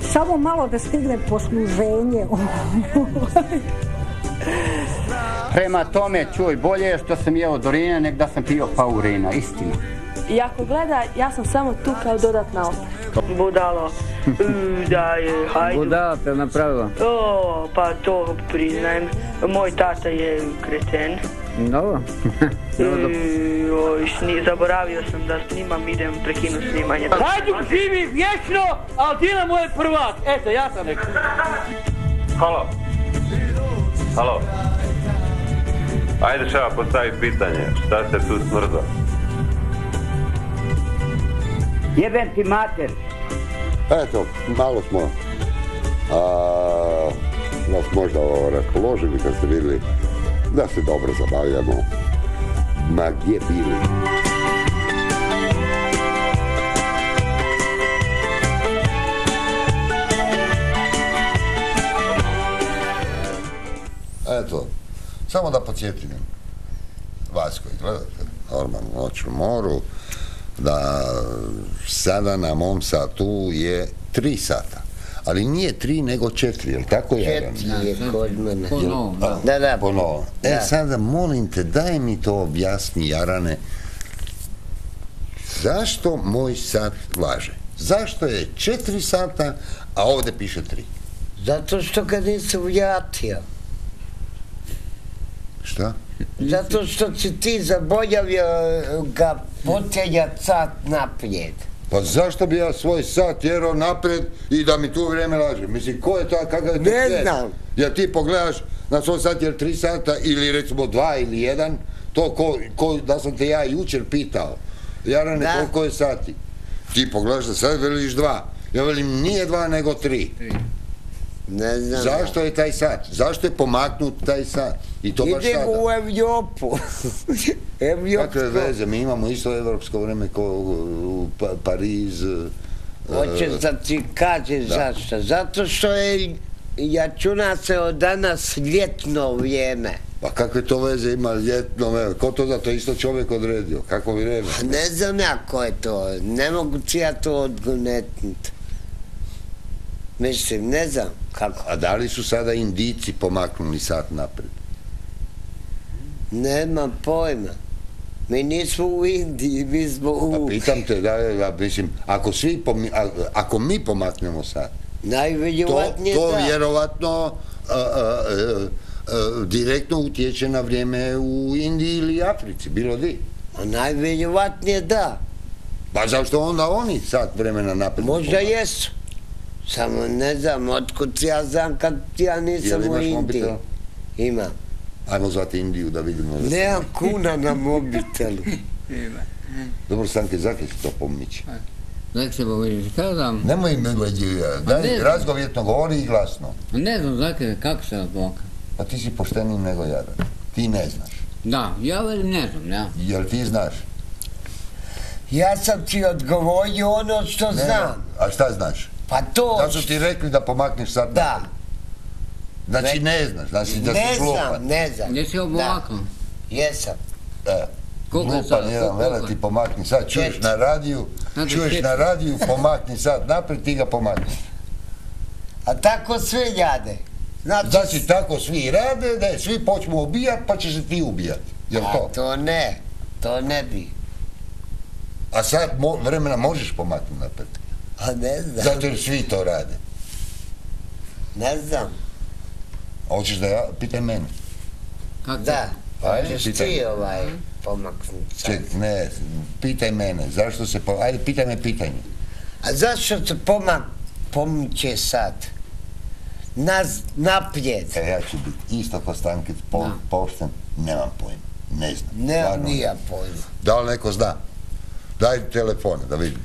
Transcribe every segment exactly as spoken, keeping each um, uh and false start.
Samo malo da stigne posluženje. Prema tome, čuj, bolje je što sam jeo Dorina nek da sam pio Paurina, istina. I ako gleda, ja sam samo tu kao dodatna opet. Budalo, da je hajdu. Budala te napravila? O, pa to priznajem. Moj tata je kreten. Dobro. Zaboravio sam da snimam, idem prekinu snimanje. Hajduk živi vječno, ali Dinamo je prvak. Eto, ja sam rekao. Halo. Halo. Ajde šava postavi pitanje. Šta se tu smrza? Jebem ti mater. Eto, malo smo a, nas možda ovo raspoložili kad ste vidjeli da se dobro zabavljamo. Ma gdje bili? Eto, samo da podsjetim vas koji gledate normalno Noć u moru, da sada na mom satu je tri sata. Ali nije tri nego četiri, jel tako Jaran? Četiri je kod mene. Po novom, da. Da, da. Po novom. E, sada molim te, daj mi to objasni, Jarane. Zašto moj sat laže? Zašto je četiri sata, a ovdje piše tri? Zato što ga nisi vratio. Šta? Zato što si ti zaboravio ga potjenjat sat naprijed. Pa zašto bi ja svoj sat tjerao naprijed i da mi tu vrijeme laže? Mislim, ko je to, kakav je to Ne svijet? znam. Jer ti pogledaš na svoj sat jer tri sata ili recimo dva ili jedan, to ko, ko da sam te ja jučer pitao. Jarane, Da. koliko je sati? Ti pogledaš da sad veliš dva. Ja velim, nije dva nego tri. Ne znam. Zašto je taj sat? Zašto je pomaknut taj sat? I to baš Idemo sada. u Evropu. Kakve veze, mi imamo isto evropsko vreme kao u Pa- Pariz. Hoćeš da ti kažeš Da. zašto. Zato što je, računa se od danas ljetno vrijeme. Pa kakve to veze ima ljetno vreme? Ko to da to isto čovjek odredio? Kako vrijeme? Ne znam ja ko je to. Ne mogu ti ja to odgonetnut. Mislim, ne znam kako. A da li su sada Indijci pomaknuli sat naprijed? Nemam pojma. Mi nismo u Indiji, mi smo u... Pa pitam te, da, da, mislim, ako, svi pomi, a, ako mi pomaknemo sat, to, Najvjerojatnije to da. vjerovatno a, a, a, a, direktno utječe na vrijeme u Indiji ili Africi, bilo di. A najvjerojatnije da. Pa zašto onda oni sat vremena naprijed? Možda jesu. Samo ne znam, otkud ja znam kad ja nisam Jel u imaš Indiji. mobitel? Imam. Ajmo zvati Indiju da vidimo. Da Nemam kuna na mobitelu. Dobro, Stanke, zakaj si to pomići? Zak se pomići, kada znam? Nemoj me daj ne znam. razgovjetno govori i glasno. Ne znam, zakaj, kako se odboka? Pa ti si pošteniji nego Jaran. Ti ne znaš. Da, ja velim ne znam, ja. Jel ti znaš? Ja sam ti odgovorio ono što Ne, znam. A šta znaš? Pa to... Da su ti rekli da pomakneš sat Da. naprijed. Znači ne znaš, znači da Ne si glupan. znam, ne znam. Jesi obovako? Jesam. E, Koliko je glupan sad? jedan, Koliko je? vele ti pomakni sad, čuješ Četiri. na radiju, Znači, čuješ četiri. na radiju, pomakni sat naprijed, ti ga pomakniš. A tako sve rade. Znači, Znači tako svi rade, da je svi počnu ubijat, pa ćeš se ti ubijati. Jel a to? to ne, to ne bi. A sad mo, vremena možeš pomaknuti naprijed. A ne znam, Zato jer svi to rade. ne znam. A hoćeš da ja, pitaj mene. Kako? Da, Ajde, hoćeš pitaj. ti ovaj pomaknuti sad. Ček, ne, pitaj mene, zašto se, po... ajde, pitaj me pitanje. A zašto se pomak, pomiče sad? Nas, naprijed. E, ja ću biti isto ko Stankic, po, Da. pošten, nemam pojma, ne znam. Ne, stvarno nija pojma. Da li neko zna? Daj telefone, da vidim.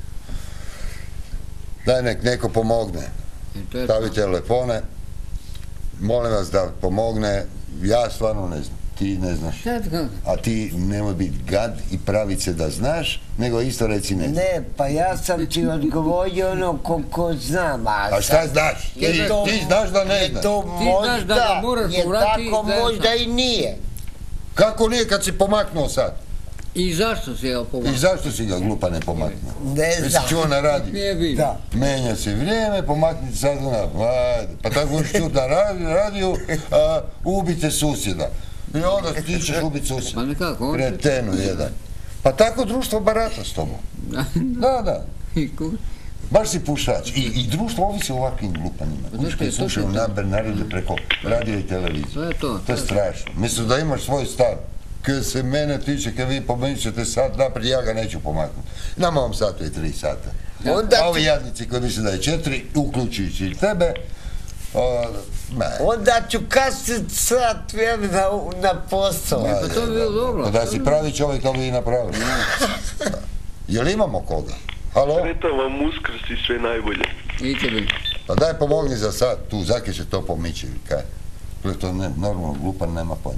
Daj nek neko pomogne. To je Stavi telefone. Molim vas da pomogne. Ja stvarno ne znam. Ti ne znaš. Šta ti kako? A ti nemoj biti gad i pravit se da znaš, nego isto reci ne znam. Ne, pa ja sam ti odgovorio ono koliko znam. A, A šta sad znaš? je Ti, to- ti znaš da ne je znaš. to Ti znaš da ga možda, moraš je povratiti tako da je možda i nije. Kako nije kad si pomaknuo sad? I zašto si ga pomaknuo? I zašto si ga glupa ne pomaknuo? Ne znam. Jesi čuo na radiju? Nije bilo. Da. Menja se vrijeme, pomaknite sad na... Ajde, pa tako možeš čuti na radiju, radiju a, ubite susjeda. I onda ti ćeš ubiti susjeda. Pa nekako, on... Kretenu jedan. Pa tako društvo barata s tobom. Da, da. I ku... Baš si pušač. I, i društvo ovisi o ovakvim glupanima. Pa Kuš to kad je to, slušaju to je to. naber narede preko radio i televizije. To je to. To je strašno. Mislim da imaš svoj stav. Kad se mene tiče, kad vi pomenut ćete sat naprijed, ja ga neću pomaknuti. Nama ovom satu je tri sata. Onda A ovi ću- jadnici koji misle da je četiri, uključujući i tebe, o, ne. Onda ću kasnit sat vremena u- na posao. Ma, Pa to bi bilo dobro. Pa da si pravi čovjek, to bi i napravio. Jel imamo koga? Halo? Sretan vam Uskrs i sve najbolje. I tebi. Pa daj pomogni za sad, tu, Zaki će to pomići, kaj? To je to ne, normalno, glupan, nema pojma.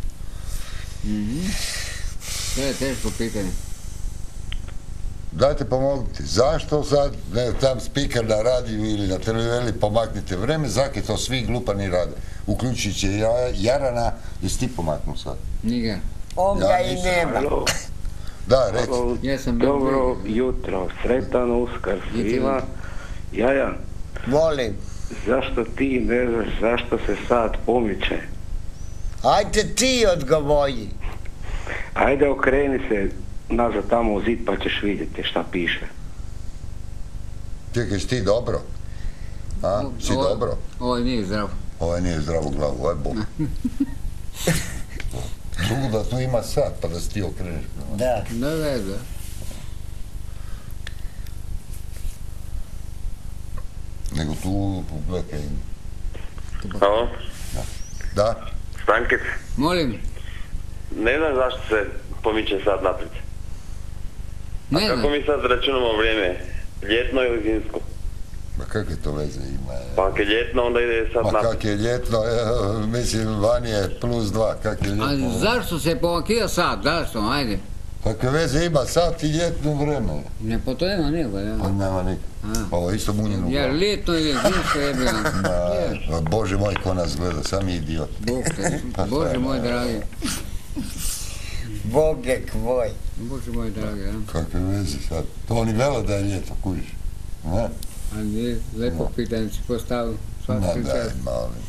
To je teško pitanje. Dajte pomognite. Zašto sad, ne, tam speaker na radiju ili na televiziji pomaknite vreme, Zaki to svi glupani rade. Uključujući ja- Jarana, jesi ti pomaknuo sad? Nije. On Ja ga i nisam. nema. Alo, Da, reci. alo, Ja sam bio- dobro jutro, sretan Uskrs I tebi. svima. Jaja, Volim. zašto ti ne znaš zašto se sad pomiče? Ajde ti odgovori. Ajde okreni se nazad tamo u zid pa ćeš vidjeti šta piše. Čekaj, si ti dobro? A, si Ovo- dobro? Ovo nije zdravo. Ovo nije zdravu glavu, ovo je bol. Drugo da tu ima sat, pa da si ti okreneš. Da. Da, da, da. Nego tu, gledaj, Halo? da? Stankic, Molim. ne znam zašto se pomiče sad naprijed. Ne Kako znam. mi sad računamo vrijeme? Ljetno ili zimsko? Ma kakve to veze ima? je? Pa ako je ljetno onda ide sad Ma naprijed. kak je ljetno, e, mislim, vani je plus dva, kak je Ali ljetno. zašto se pomakio sad? Zašto? Ajde. Kakve veze ima sat i ljetno vreme? Ne, pa to nema nikoga, Pa ja. nema nikak. A. Pa ovo je isto munjeno. Jer ljetno ili zimsko je bilo. Je. Ma, Bože moj, ko nas gleda, sam je idiot. Bog te, Pa Bože šta, moj ma, dragi. Boge kvoj. Bože moj dragi, ja. Kakve veze sad? To oni vele da je ljeto, kužiš. Ne? Ali nije lepo pitanje si postavio. Ma Svaki daj, čas. molim.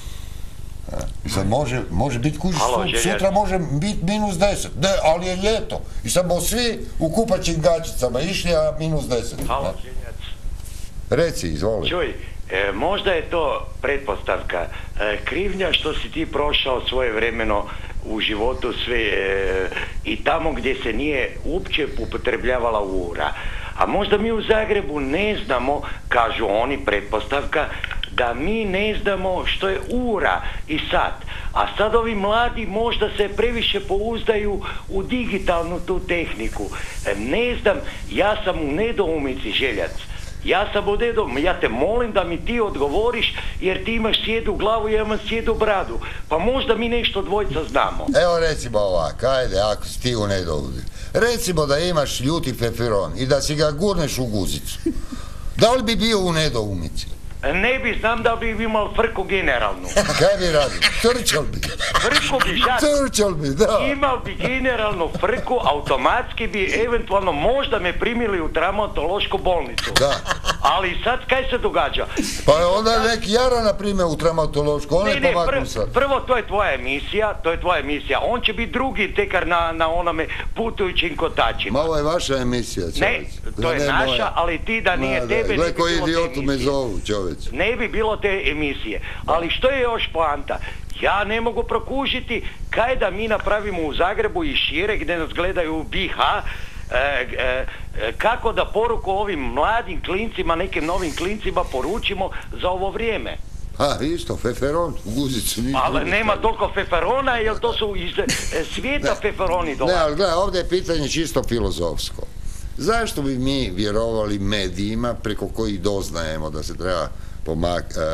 A, I sad može, može biti kužiš, Halo, sut- Želja. sutra može biti minus deset. Ne, ali je ljeto. I sad bo svi u kupaćim gaćicama išli, a minus deset. Halo, Ne? Žiljac. Reci, izvoli. Čuj, e, možda je to pretpostavka. E, krivnja što si ti prošao svoje vremeno u životu sve e, i tamo gdje se nije uopće upotrebljavala ura. A možda mi u Zagrebu ne znamo, kažu oni, pretpostavka, da mi ne znamo što je ura i sat. A sad ovi mladi možda se previše pouzdaju u digitalnu tu tehniku. E, ne znam, ja sam u nedoumici, Željac. Ja sam u nedoumici, ja te molim da mi ti odgovoriš jer ti imaš sjedu glavu, ja imam sjedu bradu. Pa možda mi nešto dvojica znamo. Evo recimo ovako, ajde, ako si ti u nedoumici. Recimo da imaš ljuti feferon i da si ga gurneš u guzicu. Da li bi bio u nedoumici? Ne bi, znam da bi imao frku generalnu. Kaj bi radio? Trčal bi. Frku bi, žad. Trčal bi, da. Imao bi generalnu frku, automatski bi eventualno možda me primili u traumatološku bolnicu. Da. Ali sad kaj se događa? Pa je onda neki Jarana prime u traumatološku, on Ne, je ne, pomaknu pr- sad. prvo to je tvoja emisija, to je tvoja emisija. On će biti drugi tekar na, na onome putujućim kotačima. Ma ovo je vaša emisija, Ne, čovječ. to je Ne naša, moja. ali ti da nije Ma, tebe, ne Gle bi koji bilo te idiotu me emisije. zovu, čovječ. Ne bi bilo te emisije. Ali što je još poanta? Ja ne mogu prokužiti kaj da mi napravimo u Zagrebu i šire gdje nas gledaju u B iH, e, e, e, kako da poruku ovim mladim klincima, nekim novim klincima poručimo za ovo vrijeme. A, isto, feferon, u guzicu. ništa Ali drugo nema staviti. toliko feferona, jer to su iz e, svijeta feferoni Ne, dolaze. ali gledaj, ovdje je pitanje čisto filozofsko. Zašto bi mi vjerovali medijima preko kojih doznajemo da se treba pomak, a, a,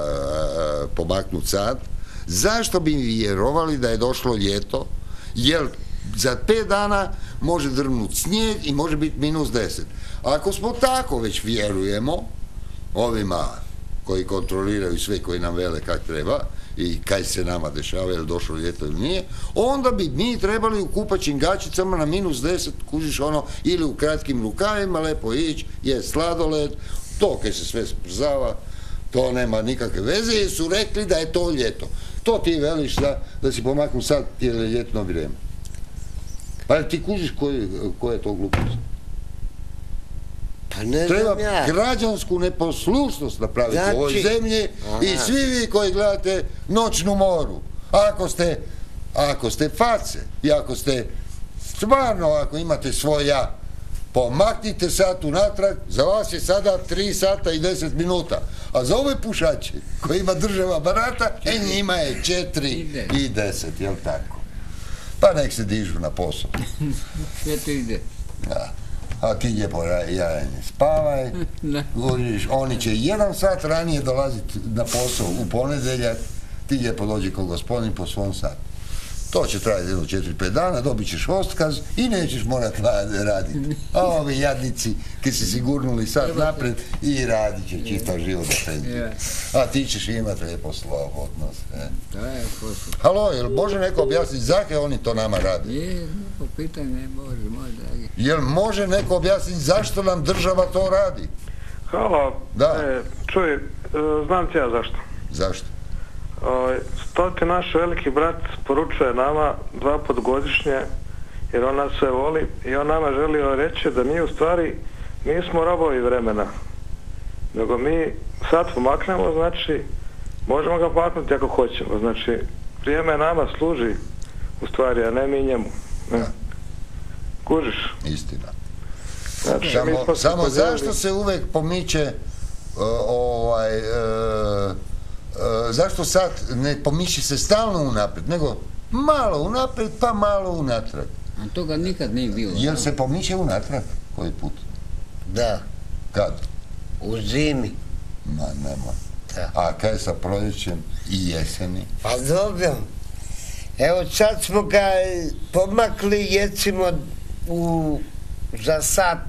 a, pomaknuti sad? Zašto bi vjerovali da je došlo ljeto? Jer za pet dana može drvnuti snijeg i može biti minus deset. Ako smo tako već vjerujemo ovima koji kontroliraju sve, koji nam vele kak treba i kaj se nama dešava, je li došlo ljeto ili nije, onda bi mi trebali u kupaćim gačicama na minus deset, kužiš ono, ili u kratkim rukavima, lepo ići, je sladoled, to kaj se sve sprzava, to nema nikakve veze, jer su rekli da je to ljeto. To ti veliš da, da si pomaknu sad, jer je ljetno vrijeme. Pa ti kužiš koji, koja je to glupost? Pa ne treba znam ja. građansku neposlušnost napraviti znači, u ovoj zemlji i svi vi koji gledate Noćnu moru. Ako ste, ako ste face i ako ste stvarno, ako imate svoj ja, pomaknite sat unatrag, za vas je sada tri sata i deset minuta. A za ove pušače koji ima država barata, e njima je četiri i deset, jel tako? Pa nek se dižu na posao. četiri i deset. Da. A ti lijepo jajanje spavaj, govoriš, oni će jedan sat ranije dolaziti na posao u ponedjeljak, ti lijepo dođi kod gospodin po svom satu. To će trajati jedno četiri pet dana, dobit ćeš otkaz i nećeš morati raditi. A ovi jadnici ki si sigurnuli sad napred i radit će čitav život do penzije. A ti ćeš imati lijepo slobodnost. Halo, jel može neko objasniti zakaj oni to nama rade? Je, neko pitanje, Bože moj dragi. Jel može neko objasniti zašto nam država to radi? Halo, da. E, čuj, e, znam ti ja zašto. Zašto? Stoti naš veliki brat poručuje nama dva put godišnje, jer on nas sve voli i on nama želio reći da mi u stvari nismo robovi vremena, nego mi sad pomaknemo, znači možemo ga pomaknuti ako hoćemo, znači vrijeme nama služi u stvari, a ne mi njemu. Ne. Kužiš? Istina. Znači, samo samo zašto se uvek pomiče uh, ovaj uh, Uh, zašto sad ne pomiči se stalno unaprijed, nego malo unaprijed pa malo unatrag. A toga nikad nije bilo. Jel se pomiče unatrag koji put? Da. Kad? U zimi. Ma nema. Da. A kaj sa proljećem i jeseni? Pa dobro. Evo sad smo ga pomakli recimo u, za sat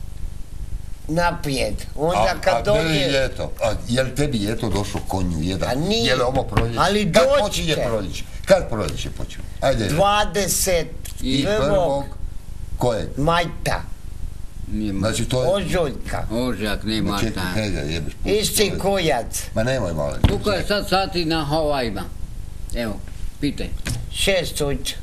naprijed. Onda a, kad a dođe... je ljeto? A jel tebi ljeto došlo konju jedan? A nije. Jel ovo proljeće? Ali kad dođite. počinje proljeće? Kad proljeće počinje? Ajde. dvadeset prvog kojeg? majta. Znači to je... Ožujka. Ožujak, ne Marta. Čekaj, Helja, jebeš. Isti kojac. Ma nemoj malo. Koliko je sad sati na Havajima? Evo, pitaj. Šest ujče.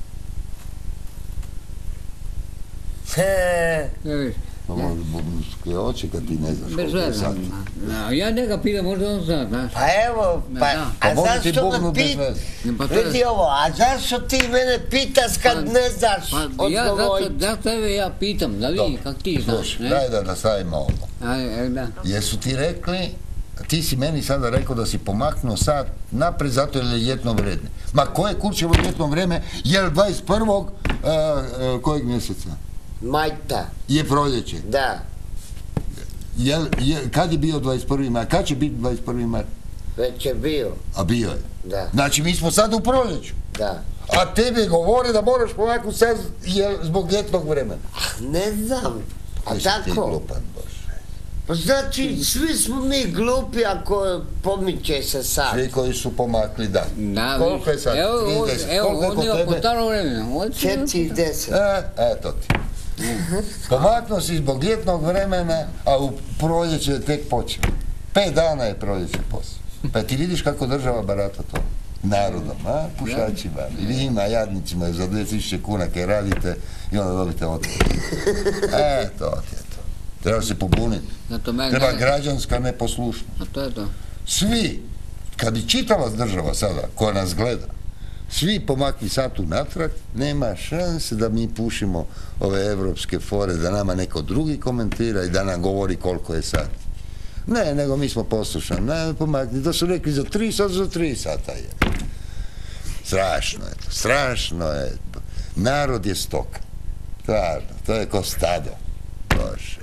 Pa možda bubnske oči kad ti ne znaš Bez koliko je veze. sati. Ja njega pitam, možda on zna, znaš. Pa evo, pa, a zašto me pitaš? Vidi ovo, a zašto ti mene pitaš kad ne znaš odgovoriti? Ja zato tebe ja pitam, da vidim kak ti znaš. Daj da nastavimo ovo. Jesu ti rekli, ti si meni sada rekao da si pomaknuo sad napred zato jer je ljetno vrijeme. Ma koje kurčevo ljetno vrijeme, jer dvadeset prvog kojeg mjeseca? Majta. Je proljeće? Da. Jel, je, kad je bio dvadeset prvi mart? Kad će biti dvadeset prvi mart? Već je bio. A bio je? Da. Znači mi smo sad u proljeću? Da. A tebi govore da moraš pomaknuti sad zbog ljetnog vremena? Ne znam. A Kaj tako? si ti glupan, Bože? Pa znači, svi smo mi glupi ako pomiče se sad. Svi koji su pomakli, da. Da, koliko je sad? Evo, trideset. evo, Koliko je on kod ima po tebe? staro vremena. četrdeset. E, eto ti. Pomaknuo si zbog ljetnog vremena, a u proljeće tek počeo. Pet dana je proljeće poslije. Pa ti vidiš kako država barata to? Narodom, a? Pušačima. I vi ima jadnicima za dvije tisuće kuna kaj radite i onda dobite otkaz. E, to ti je to. Treba se pobuniti. Treba građanska neposlušnost. A to je to. Svi, kad bi čitala država sada, koja nas gleda, svi pomakni sat unatrag, nema šanse da mi pušimo ove evropske fore, da nama neko drugi komentira i da nam govori koliko je sat. Ne, nego mi smo poslušani, ne pomakni, da su rekli za tri sata, za tri sata je. Strašno je to, strašno je. Narod je stoka. Stvarno, to je ko stado. Bože.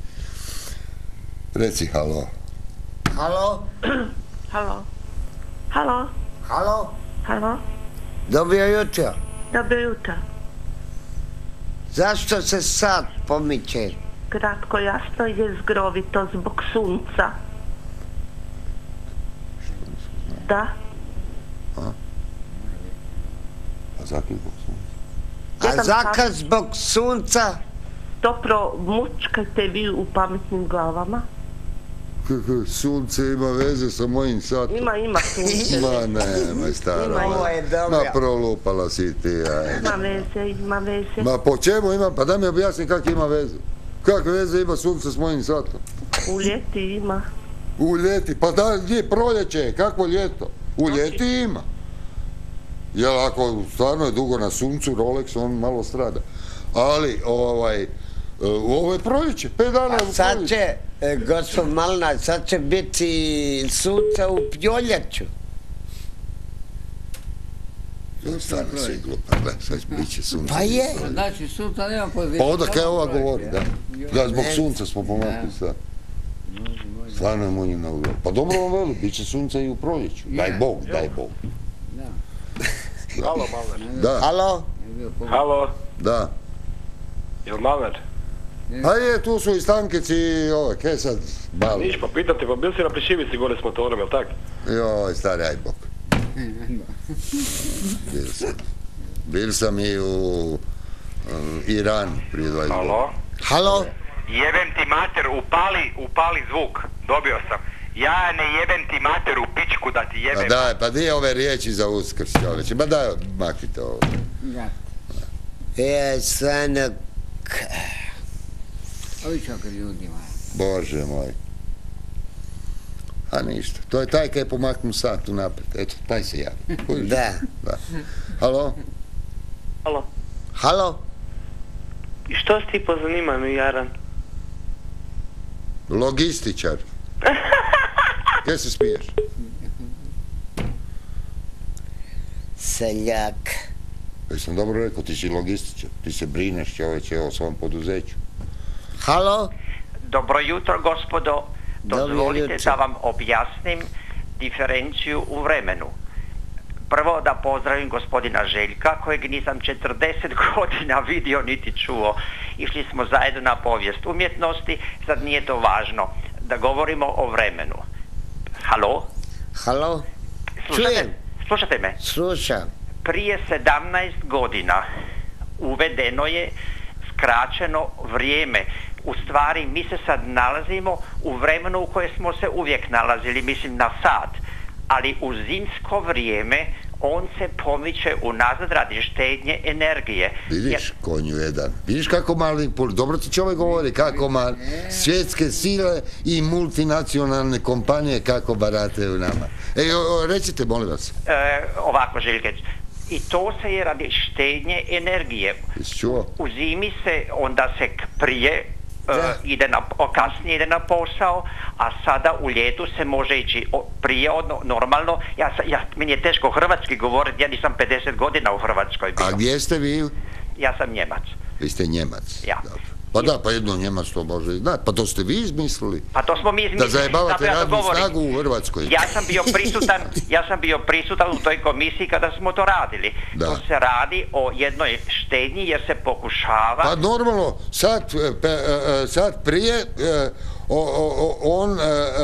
Reci halo. Halo? Halo? Halo? Halo? Halo? Dobro jutro. Dobro jutro. Zašto se sad pomiče? Kratko, jasno i jezgrovito zbog sunca. Da. A? A zakaj zbog sunca? A zakaj zbog sunca? Dobro, mučkajte vi u pametnim glavama. Sunce ima veze sa mojim satom. Ima, ima sunce. Ma nemaj, stara. Ovo je dobro. Ma prolupala si ti, aj. Ima veze, ima veze. Ma po čemu ima? Pa da mi objasni kak ima veze. Kakve veze ima sunce s mojim satom? U ljeti ima. U ljeti? Pa da, gdje proljeće? Kakvo ljeto? U ljeti ima. Jer ako stvarno je dugo na suncu, Rolex, on malo strada. Ali, ovaj, ovo je proljeće, pet dana u proljeće. A sad će, gospod Malina, sad će biti sunce u proljeću. Stvarno svi glupa, gledaj, sad bit će sunce. Pa je. Znači, sunca nema pozicije. Pa onda kaj ova govori, da. Da, zbog sunca smo pomakli sad. Stvarno je munju na ugru. Pa dobro vam veli, bit će sunca i u proljeću. Daj Bog, daj Bog. Halo, Malner. Da. Halo? Halo? Da. Jel Malner? A je, tu su i Stankici i ove, kaj sad bali? Niš, pa pitam te, pa bil si na Plišivici gore s motorom, jel tak? Joj, stari, aj Bog. Bil sam. Bil sam i u Iran prije dvadeset godina. Halo? Halo? Jebem ti mater, upali, upali zvuk. Dobio sam. Ja ne jebem ti mater u pičku da ti jebem. Pa daj, pa di je ove riječi za Uskrs, čoveče? Ma daj, maknite ovo. E, stvarno... Ovi čakar ljudima. Bože moj. A ništa. To je taj kaj je pomaknu sat unaprijed. Eto, taj se javi. Da. Da. Halo? Halo. Halo? I što si ti po zanimanju, Jaran? Logističar. Gdje se smiješ? Seljak. Jesam dobro rekao, ti si logističar. Ti se brineš, čoveče, o svom poduzeću. Halo? Dobro jutro, gospodo. Dozvolite da vam objasnim diferenciju u vremenu. Prvo da pozdravim gospodina Željka, kojeg nisam četrdeset godina vidio niti čuo. Išli smo zajedno na povijest umjetnosti, sad nije to važno. Da govorimo o vremenu. Halo? Halo? Slušate, Čujem. slušate me? Slušam. Prije sedamnaest godina uvedeno je skraćeno vrijeme. U stvari, mi se sad nalazimo u vremenu u kojem smo se uvijek nalazili, mislim na sat. Ali u zimsko vrijeme on se pomiče unazad radi štednje energije. Vidiš, konju jedan. Vidiš kako mali, dobro ti čovjek govori, kako mali, svjetske sile i multinacionalne kompanije kako barataju nama. E, recite, molim vas. E, ovako, Željkeć. I to se je radi štednje energije. Jesi čuo? U zimi se onda se prije Uh, ide na, kasnije ide na posao, a sada u ljetu se može ići prije, odno, normalno. Ja, ja, meni je teško hrvatski govoriti, ja nisam pedeset godina u Hrvatskoj bio. A gdje ste vi? Ja sam Njemac. Vi ste Njemac? Ja. Dobro. Pa da, pa jedno Njemac to može znati. Pa to ste vi izmislili? Pa to smo mi izmislili. Da zajebavate ja radnu snagu u Hrvatskoj. Ja sam bio prisutan, ja sam bio prisutan u toj komisiji kada smo to radili. Da. To se radi o jednoj štednji jer se pokušava... Pa normalno, sad, pe, sad prije o, o, on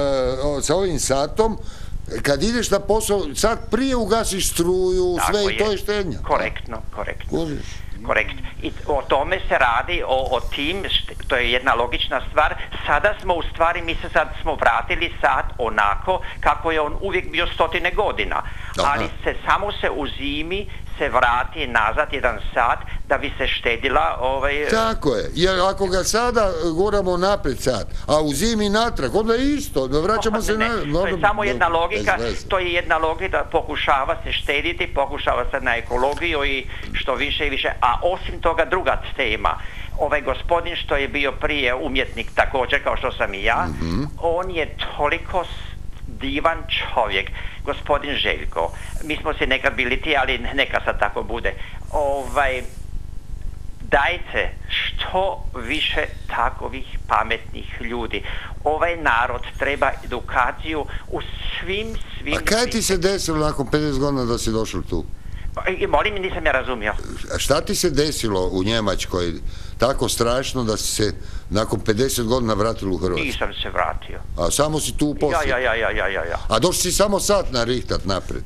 o, sa ovim satom, kad ideš na posao, sad prije ugasiš struju, tako sve je. I to je štednja. Korektno, korektno. Kužiš? Korekt. I o tome se radi, o, o tim, to je jedna logična stvar. Sada smo u stvari, mi se sad smo vratili sat onako kako je on uvijek bio stotine godina. Aha. Ali se samo se u zimi se vrati nazad jedan sat da bi se štedila ovaj... Tako je, jer ako ga sada guramo naprijed sat, a u zimi natrag, onda je isto, da vraćamo ne, se ne, na... to No, je samo jedna no, logika, to je jedna logika, pokušava se štediti, pokušava se na ekologiju i što više i više, a osim toga druga tema. Ovaj gospodin što je bio prije umjetnik također kao što sam i ja, mm-hmm. on je toliko divan čovjek, gospodin Željko. Mi smo se nekad bili ti, ali neka sad tako bude. Ovaj, dajte što više takovih pametnih ljudi. Ovaj narod treba edukaciju u svim, svim... A kaj ti se desilo nakon pedeset godina da si došao tu? I molim, nisam ja razumio. Šta ti se desilo u Njemačkoj tako strašno da si se nakon pedeset godina vratilo u Hrvatsku? Nisam se vratio. A samo si tu poslije? Ja, ja, ja, ja, ja, ja. A došli si samo sat narihtat napred?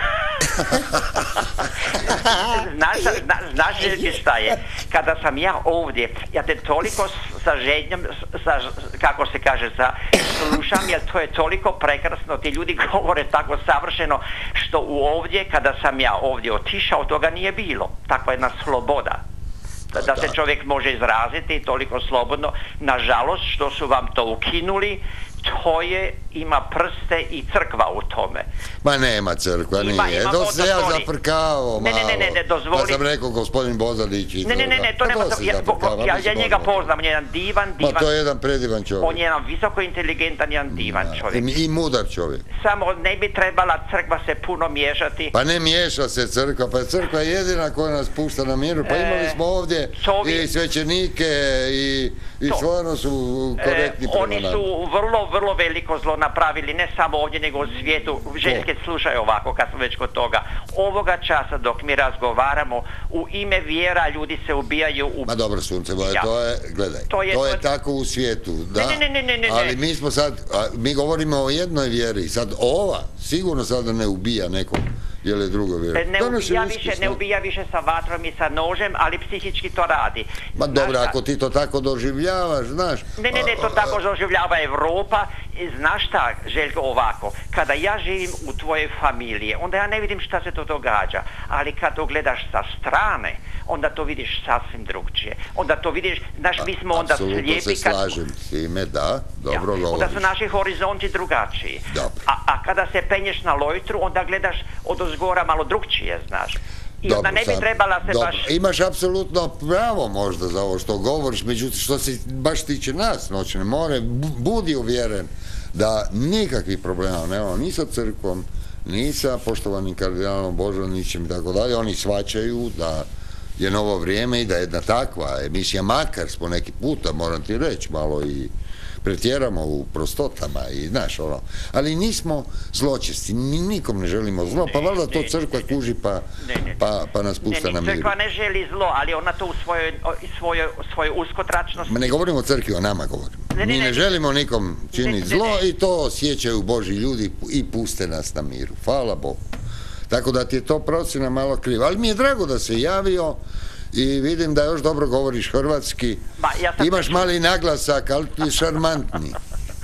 Znaš, zna, znaš šta je? Kada sam ja ovdje, ja te toliko sa žednjom, sa, kako se kaže, sa slušam, jer to je toliko prekrasno, ti ljudi govore tako savršeno, što u ovdje, kada sam ja ovdje otišao, toga nije bilo. Takva jedna sloboda. Da, da se čovjek može izraziti toliko slobodno. Nažalost, što su vam to ukinuli, to je, ima prste i crkva u tome. Ma nema crkva, ima, nije. Ima, Do se ja zafrkavao malo. Ne, ne, ne, ne, dozvoli. Pa sam rekao gospodin Bozalić. Ne, ne, ne, ne, to nema. Ja, ja, ja njega poznam, on je jedan divan, divan. Ma to je jedan predivan čovjek. On je jedan visoko inteligentan, jedan divan čovjek. I, i mudar čovjek. Samo ne bi trebala crkva se puno miješati. Pa ne miješa se crkva, pa je crkva jedina koja nas pušta na miru. Pa imali smo ovdje i svećenike i, i stvarno su korektni prema Oni su vrlo, vrlo veliko zlo napravili, ne samo ovdje, nego u svijetu. Željke, slušaj ovako, kad smo već kod toga. Ovoga časa dok mi razgovaramo, u ime vjera ljudi se ubijaju u... Ma dobro, sunce moje, ja. to je, gledaj, to je, to je to... tako u svijetu, da, ne, ne, ne, ne, ne, ali mi smo sad, mi govorimo o jednoj vjeri, sad ova, sigurno sada ne ubija nekog, je li drugo vjera? Ne ubija, više, ne ubija više sa vatrom i sa nožem, ali psihički to radi. Ma dobro, ako ti to tako doživljavaš, znaš... Ne, ne, ne, to tako doživljava Evropa. Znaš šta, Željko, ovako, kada ja živim u tvojoj familiji, onda ja ne vidim šta se to događa, ali kad to gledaš sa strane, onda to vidiš sasvim drugčije. Onda to vidiš, znaš, mi smo onda slijepi... Apsolutno se slažem s time, da, dobro govoriš. Onda su naši horizonti drugačiji. A, a kada se penješ na lojtru, onda gledaš od ozgora malo drugčije, znaš. I dobro, onda ne bi trebala se dobro, baš... Imaš apsolutno pravo možda za ovo što govoriš, međutim što se baš tiče nas, Noćne more, budi uvjeren da nikakvih problema nemamo ni sa crkvom, ni sa poštovanim kardinalom Božanićem i tako dalje. Oni shvaćaju da je novo vrijeme i da je jedna takva emisija, makar smo neki puta, moram ti reći, malo i pretjeramo u prostotama i znaš ono, ali nismo zločesti, mi nikom ne želimo zlo, pa valjda to crkva kuži pa, pa, pa nas pušta ne, na miru. Crkva ne želi zlo, ali ona to u svojoj, svojoj, svojoj uskotračnosti... Ma ne govorimo o crkvi, o nama govorimo. Ne, ne, mi ne, ne želimo nikom činiti zlo ne, ne. I to osjećaju Božji ljudi i puste nas na miru. Hvala Bogu. Tako da ti je to procjena malo kriva. Ali mi je drago da se javio i vidim da još dobro govoriš hrvatski. Ba, ja sam imaš mali naglasak, ali ti je šarmantni.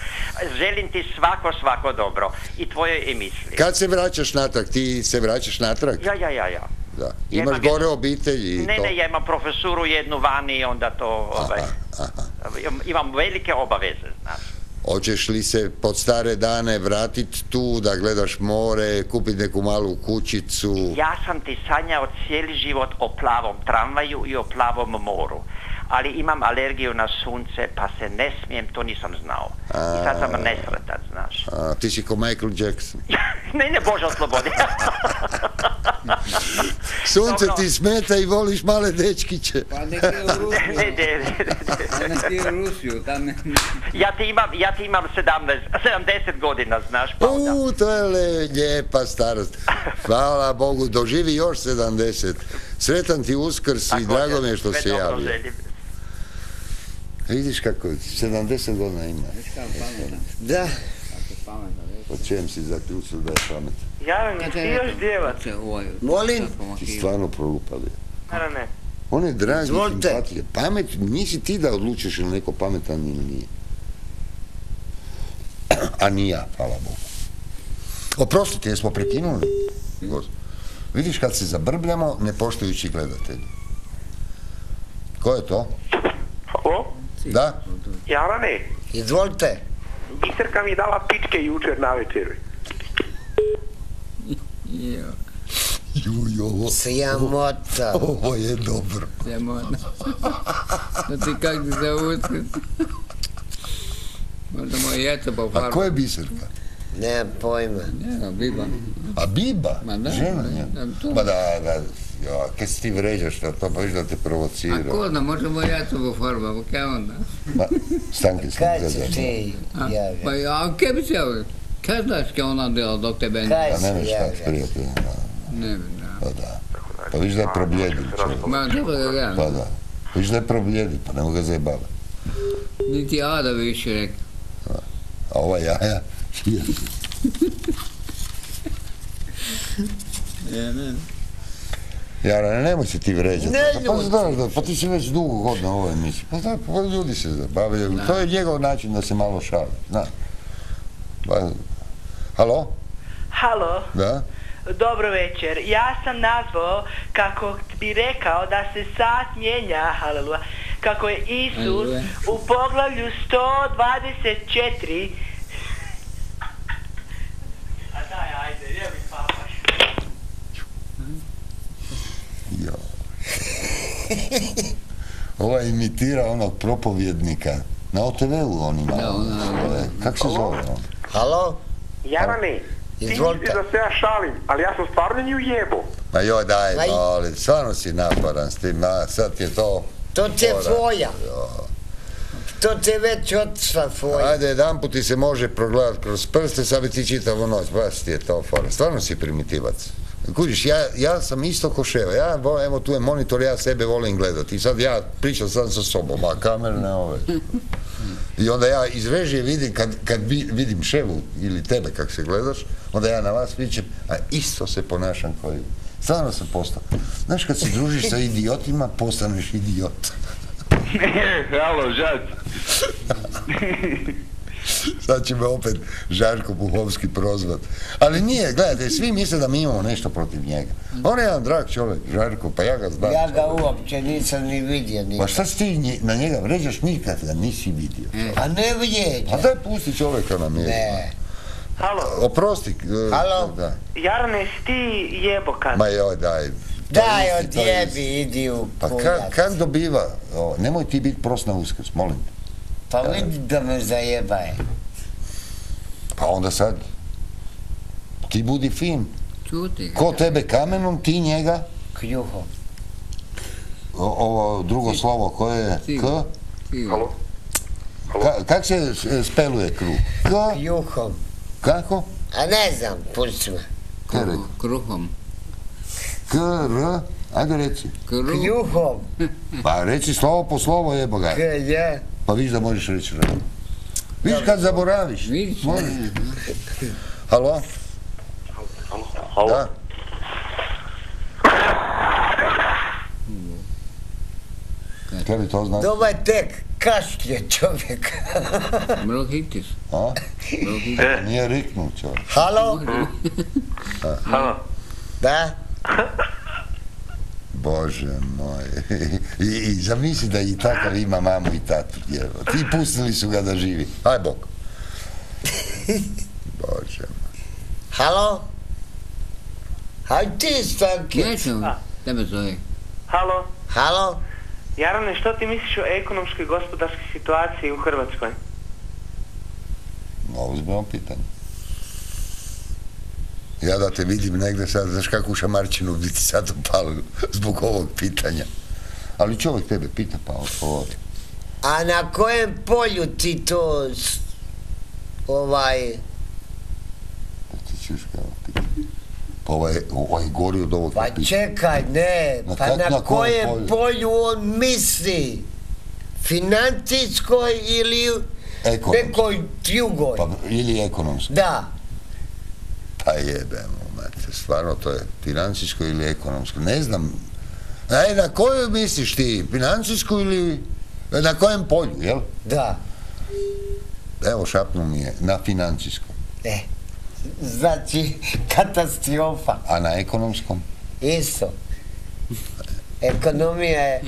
Želim ti svako, svako dobro i tvojoj emisiji. Kad se vraćaš natrag? Ti se vraćaš natrag? Ja, ja, ja, ja. Da. Imaš ja gore obitelji i ne, to? Ne, ja imam profesuru jednu vani i onda to... Ovaj, aha, aha. Imam velike obaveze, znaš. Hoćeš li se pod stare dane vratiti tu, da gledaš more, kupiti neku malu kućicu? Ja sam ti sanjao cijeli život o plavom tramvaju i o plavom moru. Ali imam alergiju na sunce, pa se ne smijem, to nisam znao. I sad sam nesretan, znaš. A, ti si ko Michael Jackson. ne, ne, Bože oslobodi. Sunce Dobro. Ti smeta i voliš male dečkiće. Pa nek je u Rusiju. Ne, ne, ne. Nek je u Rusiju, tam ne... Ja ti imam, ja ti imam sedamdeset godina, znaš, pa onda. Uuu, to je le, lijepa starost. Hvala Bogu, doživi još sedamdeset. Sretan ti Uskrs i drago mi je što se javio. Vidiš kako, sedamdeset godina ima. Da. Po čem si zaključio da je pametan? Ja, ti još djevac. Molim? Ti stvarno prolupali. Naravno ne. On je dragi, simpatije. Pamet, nisi ti da odlučiš ili neko pametan ili nije. A ni ja, hvala Bogu. Oprostite, jesmo prekinuli? Vidiš kad se zabrbljamo, ne poštujući gledatelji. Ko je to? Halo? Da? Jarane? Izvolite. Biserka mi je dala pičke jučer na večer. Juj, ovo... Sramota. Ovo je dobro. Sramota. Da ti kak ti se uskrs. Možda moje jeca po farbu. A ko je Biserka? Nemam pojma. Ne, Biba. A Biba? Ma da. Žena, ja. Ma da, da. Ja, kad si ti vređaš na to, pa viš da te provocira. A ko zna, možda moje jeca po farbu, pa kaj onda? Ma, stanke sam gledam. Kaj si ti javio? Pa ja, kaj bi se javio? Kaj znaš kaj ona dela dok tebe ne? Kaj si javio? A nemaš tak, prijatelj. Ne bi, da. Pa da. Pa viš da je probljedi. Ma, dobro da ga. Pa da. Viš da je probljedi, pa nemo ga zajebala. Niti Ada bi više rekao. A ova jaja? Ja, ne. Jara, nemoj se ti vređati. Ne ljudi. Pa, da, pa ti si već dugo godina u ovoj emisiji. Pa da, pa ljudi se zabavljaju. To je njegov način da se malo šali. Zna. Pa, halo? Halo? Da? Dobro večer. Ja sam nazvao kako bi rekao da se sat mijenja, haleluja, kako je Isus u poglavlju sto dvadeset četiri. A daj, ajde, jebi papaš. Jo. Ova imitira onog propovjednika. Na O T V-u on ima. Kako se zove on? Halo? Jarane, ti misliš da se ja šalim, ali ja sam stvarno nju jebo. Ma joj, daj, molim, stvarno si naparan s tim, a sad je to... To ti je tvoja. To ti je već otišla tvoja. Ajde, jedan put ti se može progledati kroz prste, sad bi ti čitavu noć, baš ti je to fora. Stvarno si primitivac. Kužiš, ja, ja sam isto ko Ševa, ja, evo tu je monitor, ja sebe volim gledati i sad ja pričam sam sa sobom, a kamerne ove. I onda ja iz režije vidim, kad, kad vidim Ševu ili tebe kak se gledaš, onda ja na vas vičem, a isto se ponašam kao i... Stvarno sam postao. Znaš, kad se družiš sa idiotima, postaneš idiot. Halo, Žad. Sad će me opet Žarko Puhovski prozvat. Ali nije, gledajte, svi misle da mi imamo nešto protiv njega. On je jedan drag čovjek, Žarko, pa ja ga znam. Ja ga uopće nisam ni vidio nikad. Pa šta si ti na njega vređaš, nikad ga nisi vidio. A ne vrijeđa. A daj pusti čovjeka na mjeru. Ne. Halo? Oprosti. Halo? Da. Jarne, si ti jebokan? Ma joj, daj. Daj, odjebi, idi u pa kujac. Pa kad dobiva, o, nemoj ti biti prost na Uskrs, molim te. Pa vidi da me zajebaje. Pa onda sad, ti budi fin. Čuti. Ko tebe kamenom, ti njega? Kjuhom. Ovo drugo slovo, koje je? K? Halo? Ka, kak se speluje kruh? K? Kjuhom. Kako? A ne znam, pusti me. Kruhom. K, R, ajde reci. Kjuhom. Pa reci slovo po slovo, jebo ga. K, je. Pa viš da možeš reći R. Viš kad zaboraviš. Viš. Halo? Halo? Da? Kaj bi to znači? Dobar tek, kašlje čovjek. Mrohitis. A? Nije riknuo čovjek. Halo? Halo? Da? Bože moj. I, i zamisli da i takav ima mamu i tatu. Jevo. Ti pustili su ga da živi. Aj bok. Bože moj. Halo? Haj ti stanke. Neću, tebe zove. Halo? Halo? Jarane, što ti misliš o ekonomskoj i gospodarskoj situaciji u Hrvatskoj? Ozbiljno pitanje. Ja da te vidim negdje sad, znaš kakvu šamarčinu bi ti sad upalio zbog ovog pitanja. Ali čovjek tebe pita pa odgovori. A na kojem polju ti to ovaj... Da ti čuš kao pitanje. Pa ovaj, ovaj gori od ovog Pa pitanja. čekaj, ne, Na pa kak, na, na kojem polju? polju on misli? Financijskoj ili Ekonomskoj. nekoj drugoj? Pa, ili ekonomskoj. Da. Pa jebemo, mate, stvarno to je financijsko ili ekonomsko, ne znam. Aj, na koju misliš ti, financijsku ili na kojem polju, jel? Da. Evo, šapnu mi je, na financijskom. E, znači, katastrofa. A na ekonomskom? Isto. Ekonomija je...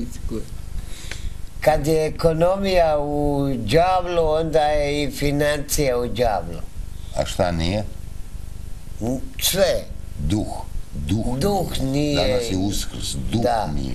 Kad je ekonomija u đavlu, onda je i financija u đavlu. A šta nije? Sve. Duh. Duh. Duh nije. Danas je Uskrs, duh da. nije.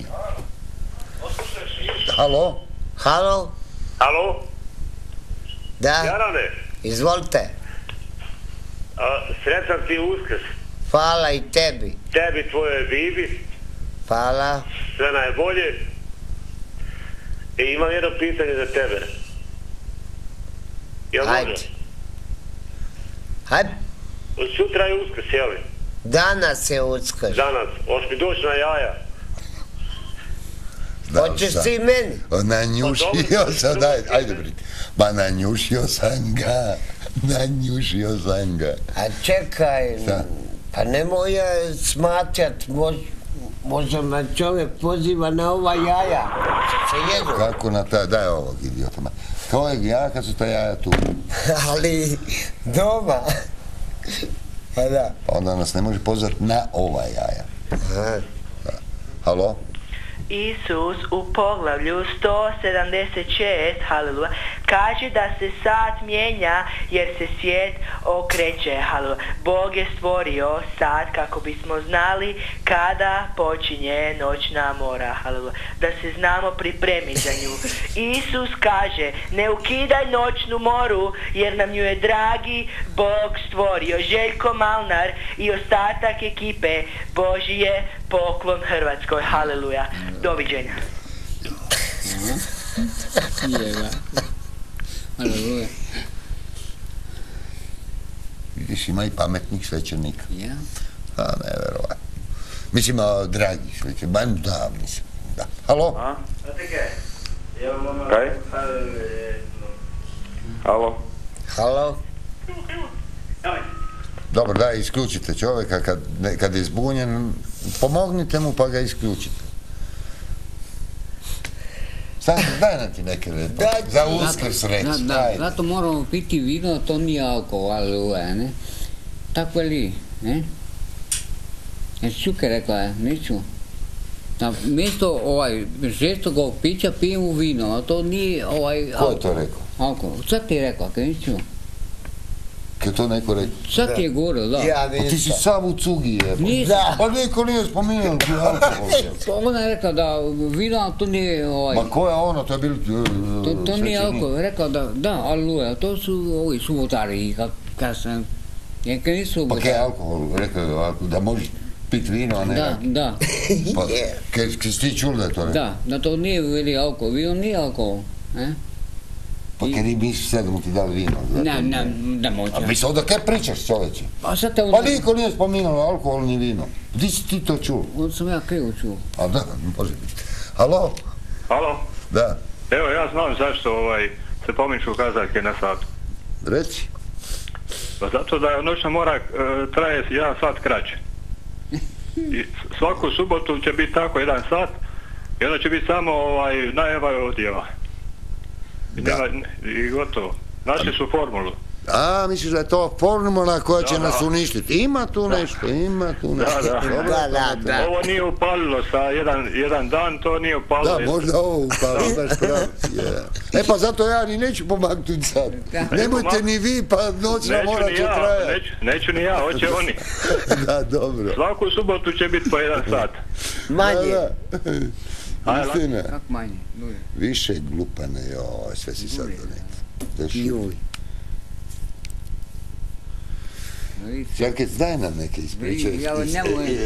Halo? Halo? Halo? Da? Jarane? Izvolite. A, sretan ti Uskrs. Hvala i tebi. Tebi, tvojoj Bibi. Hvala. Sve najbolje. I imam jedno pitanje za tebe. Jel Hajde. može? Hajde. Sutra je Uskrs, jel? Danas je Uskrs. Danas, hoćeš mi doći na jaja? Hoćeš ti meni? Nanjušio sam, daj, ajde briti. Ba nanjušio sam ga, nanjušio sam ga. A čekaj, pa nemoj ja smatrat, možda me čovjek poziva na ova jaja. Se jedu. Kako na ta, daj ovog idiota. Kojeg jaja kad su ta jaja tu? Ali doma. Pa da. Pa onda nas ne može pozvati na ova jaja. Halo? Isus u poglavlju sto sedamdeset šest, haleluja, kaže da se sat mijenja jer se svijet okreće, haleluja. Bog je stvorio sat kako bismo znali kada počinje noćna mora, haleluja. Da se znamo pripremiti za nju. Isus kaže, ne ukidaj noćnu moru jer nam ju je dragi Bog stvorio. Željko Malnar i ostatak ekipe Božji je poklon Hrvatskoj, haleluja. Doviđenja. Haleluja. Vidiš, ima i pametnih svećenika. Ja. A, neverovatno. Mislim, dragi svećenik, ba da, mislim, da. Halo? A? Kaj? Halo? Halo? Dobro, daj, isključite čovjeka, kad, kad je zbunjen, pomognite mu pa ga isključite. Sad, daj nam ti neke repo, za Uskrs reći. Da, da, zato moramo piti vino, to nije alkohol, aleluja, ne? Tako li, ne? Jesi Čuke rekla, neću. Na mjesto ovaj, žestokog pića pijemo vino, a to nije ovaj... Ko je to rekao? Alkohol, sad ti je rekla, kaj neću. Kaj to neko rekao? Sad ti je govorio, da. Pa ti si sam u cugi, je. Nisam. Pa niko nije spominjao alkohol. Ona je rekla da vino, to nije ovaj... Ma ko je ono, to je bilo... To nije alkohol, rekla da, da, aleluja, to su ovi subotari, kad sam... Jer nisu subotari. Pa kaj je alkohol, rekao da možeš pit vino, a ne... Da, da. Pa, kaj si ti čuli da je to rekao? Da, da to nije veli alkohol, vino nije alkohol, ne? Pa kaj ti misliš sad da mu ti dali vino? Ne, ne, da moću. A misli, onda kaj pričaš, čoveče? Pa sad te onda... Pa niko nije spominjalo alkohol ni vino. Gdje si ti to čuo? Onda sam ja krivo čuo. A da, može biti. Halo? Halo? Da. Evo, ja znam zašto ovaj, se pomiču kazaljke na satu. Reci. Pa zato da noćna mora e, traje jedan sat kraće. I svaku subotu će biti tako jedan sat i onda će biti samo ovaj, najava odjeva. I, nema, i gotovo. Našli su formulu. A, misliš da je to formula koja će da, nas da. uništiti? Ima tu da. nešto, ima tu nešto. Da, da. Dobro, da, da, da. Ovo nije upalilo sa jedan, jedan dan, to nije upalilo. Da, možda ovo upalilo, znaš pravi. Yeah. E pa zato ja ni neću pomaknuti sad. Nemojte ni vi, pa noćna mora će ja, trajati. Neću, neću ni ja, hoće oni. Da, dobro. Svaku subotu će biti po jedan sat. Manje. Da, da. Istina. Kako manje? Više glupane, joj, sve si sad doneti. Juj. Čakaj, daj nam neke ispričaj. Ja nemoj...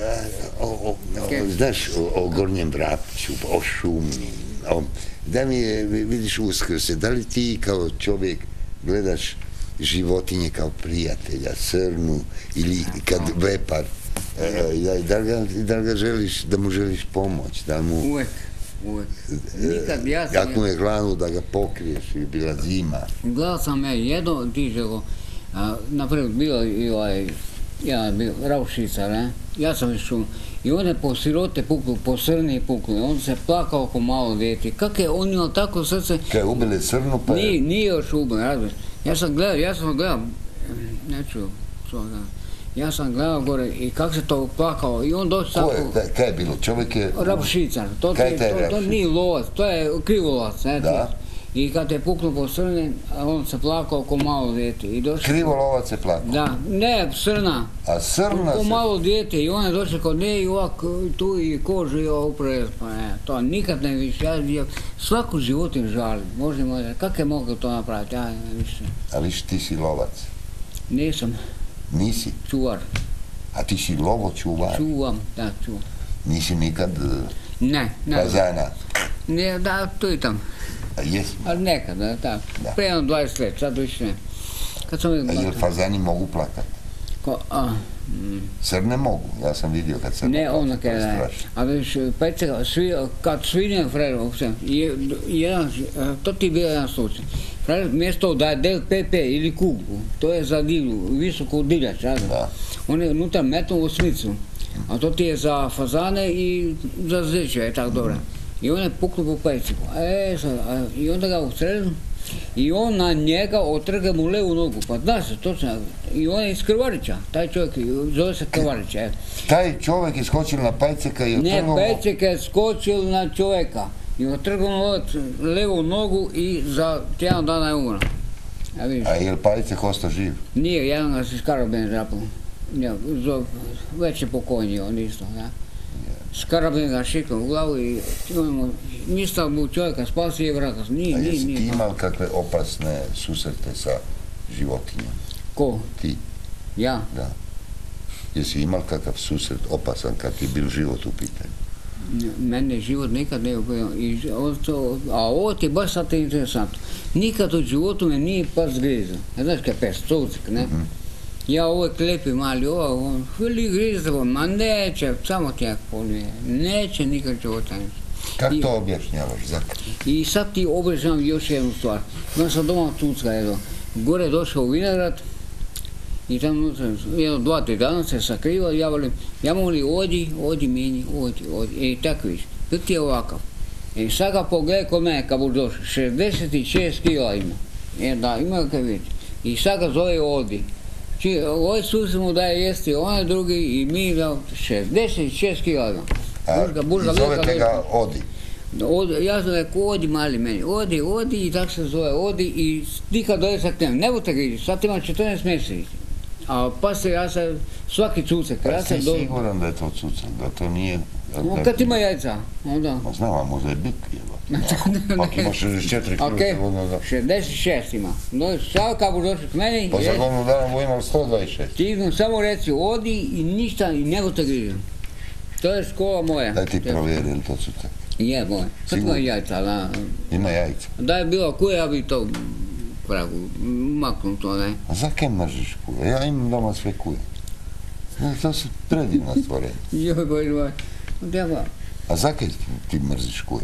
Znaš, o Gornjem Vrapću, o šumi. Da mi je, vidiš Uskrse, da li ti kao čovjek gledaš životinje kao prijatelja, srnu ili kad vepar, da li ga, da li ga želiš, da mu želiš pomoć, da mu... Uvijek, uvijek. Nikad, ja sam... Ako mu je glanu da ga pokriješ, ili bila zima. Gledao sam ja jedno, ti želo, naprijed bilo i ovaj, ja bio Raušica, ne? Ja sam išao i on je po sirote puklu, po srni puklu, on se plakao oko malo djeti. Kako je on imao tako srce... Kaj je ubili srnu pa je... Nije, nije još ubili, razumiješ. Ja sam gledao, ja sam gledao, neću, ja sam gledao gore i kako se to plakao i on došao... Ko je, kaj je bilo, čovjek je... Raušica, to, to, to nije lovac, to je krivolovac, ne? Da. I kad je puknuo po srni, on se plakao ko malo dijete. Krivolovac se plakao? Da, ne, srna. A srna se... Ko malo dijete i on je došao kod nje i ovako tu i kožu i ovo upravo, pa ne, to nikad ne više. Ja svaku životinu žalim, možemo reći, kako je mogao to napraviti, ja ne više. A viš, ti si lovac? Nisam. Nisi? Čuvar. A ti si lovo čuvar? Čuvam, da, čuvam. Nisi nikad... Ne, ne. Fazana? Ne, da, tu i tam. A jesmo? Ali nekad, da, tako. Prije dvadeset let, sad više ne. Kad sam... A jel fazani mogu plakati? Ko, a, Srne mogu, ja sam vidio kad se... Ne, ono kada je. A viš, peceka, svi, kad svinje, frajer, jedan, to ti je bio jedan slučaj. Frajer, mjesto da je del Pepe ili kugu, to je za divlju, visoku divljač, da. On je unutra metnu osmicu, a to ti je za fazane i za zeće, je tako dobro. I on je puknuo po peciku, e, sad, a, i onda ga ustrelio. I on na njega otrga mu levu nogu, pa zna se, točno, i on je iz Krvarića, taj čovjek, zove se Krvarića, evo. Taj čovjek je skočil na Pajceka i otrgao... Ne, Pajceka je skočil na čovjeka i otrgao mu levu nogu i za tjedan dana je umro. A je li Pajcek ostao živ? Nije, jedan ga se s karabine zapao. Već je pokojniji on isto, da. S karabine ga šikao u glavu i mislio mu čovjeka spasi i vrata. Nije, A nije, jesi nije. ti imao kakve opasne susrete sa životinjama? Ko? Ti. Ja? Da. Jesi imao kakav susret opasan kad ti je bil život u pitanju? Mene život nikad ne ubio. A ovo ti je baš sad interesantno. Nikad u životu me nije pas grizao. Znaš kaj pes, covcik, ne? Ja uvijek lijepi mali, ovo, veli grizao, ma neće, samo tijek polije. Neće nikad života neće. Kako to objašnjavaš, Zaka? I sad ti objašnjavam još jednu stvar. Ja sam doma tucka jedno. Gore je došao u Vinograd i tamo unutra, jedno, dva, tri dana se sakriva i ja volim, ja moli, odi, odi meni, odi, odi. I tako viš, to ti je ovakav. I sad ga pogledaj kod mene kad budu došli, šezdeset šest kila ima. E da, ima ga kaj vidjeti. I sad ga zove odi. Či, ovaj susjed mu daje jesti, onaj drugi i mi da šezdeset šest kila ima. A i zovete ga Odi? Ja sam rekao, odi mali meni, odi, odi i tako se zove, odi i ti kad dođe sa tem, ne budete ga ići, sad imam četrnaest mjeseci. A pa se, ja sam svaki cucek. Pa si siguran da je to cucek, da to nije... Kad ima jajca, onda... Ma znam, a možda je bik, jeba. Ako ima šezdeset četiri kila, šezdeset šest ima. Sad kad budu došli k meni... Pa za godinu dana bu imao sto dvadeset šest. Ti idem samo reci, odi i ništa, i nego te grizem. To je škola moja. Daj ti provjeri, ili to cucek? Je, moj. Sad ima jajca, da. Ima jajca? Da je bilo kuje, ja bi to... pragu, maknu to, ne. A za kem mržiš kuje? Ja imam doma sve kuje. To su predivna stvorenja. Joj, bože moj. Djeva. A za kaj ti mrziš kuje?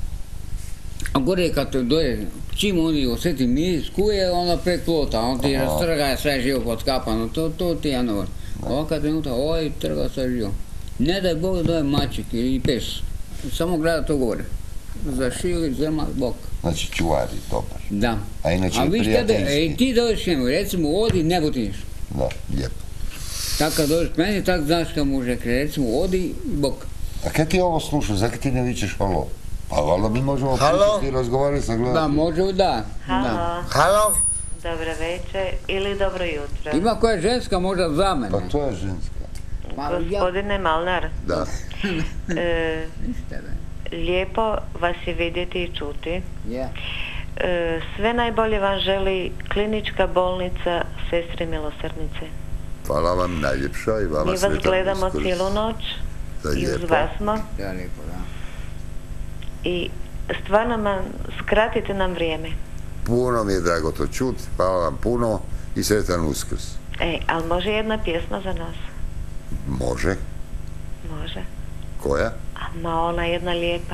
A gore kad te doje, čim oni osjeti miris kuje, ona preklota, on ti rastrga sve živo pod kapano, to, to ti ja ne volim. Ovo kad trenuta, oj, trga sve živo. Ne daj Bog da je maček ili pes, samo gleda to gore. Za šiju, zrma, bok. Znači čuvari, dobar. Da. A inače je prijateljski. A vi ti dođeš njemu, recimo odi, ne budi ništa. Da, lijepo. Tako kad dođeš k meni, tako znaš kad mu rekli, recimo odi, bok. A kad ti ovo slušaš, zakaj ti ne vičeš halo? Pa valjda mi možemo pričati i razgovarati sa gledateljima. Da, možemo, da. Halo. Halo. Dobro večer ili dobro jutro. Ima koja je ženska možda za mene. Pa to je ženska. Gospodine Malnar. Da. E, lijepo vas je vidjeti i čuti. Yeah. E, sve najbolje vam želi klinička bolnica Sestre Milosrdnice. Hvala vam najljepša i vama mi sretan vas gledamo uskrs. cijelu noć i uz vas smo. Ja, lijepo, da. I stvarno man, skratite nam vrijeme. Puno mi je drago to čut, hvala vam puno i sretan uskrs. E, ali može jedna pjesma za nas? Može. Može. Koja? Ma ona jedna lijepa.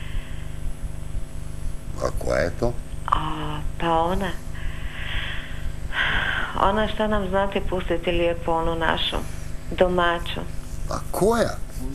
A koja je to? A, pa ona. Ona šta nam znate pustiti lijepo, onu našu, domaću. A koja?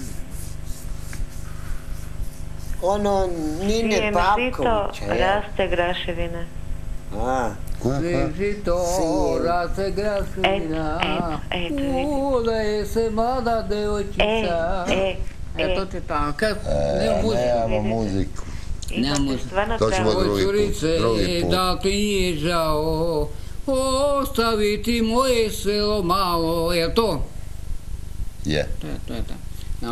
Ono Nine Pavković. Svijem žito, raste graševina. A. Svijem žito, raste graševina. E, eto, eto. Udaje se mlada devojčica. E, e. E, to ti tako. Nemamo muziku. Nemamo muziku. To ćemo drugi put. Drugi put. Da ti nije žao, ostaviti moje selo malo. Je to? Je. To je, to je to.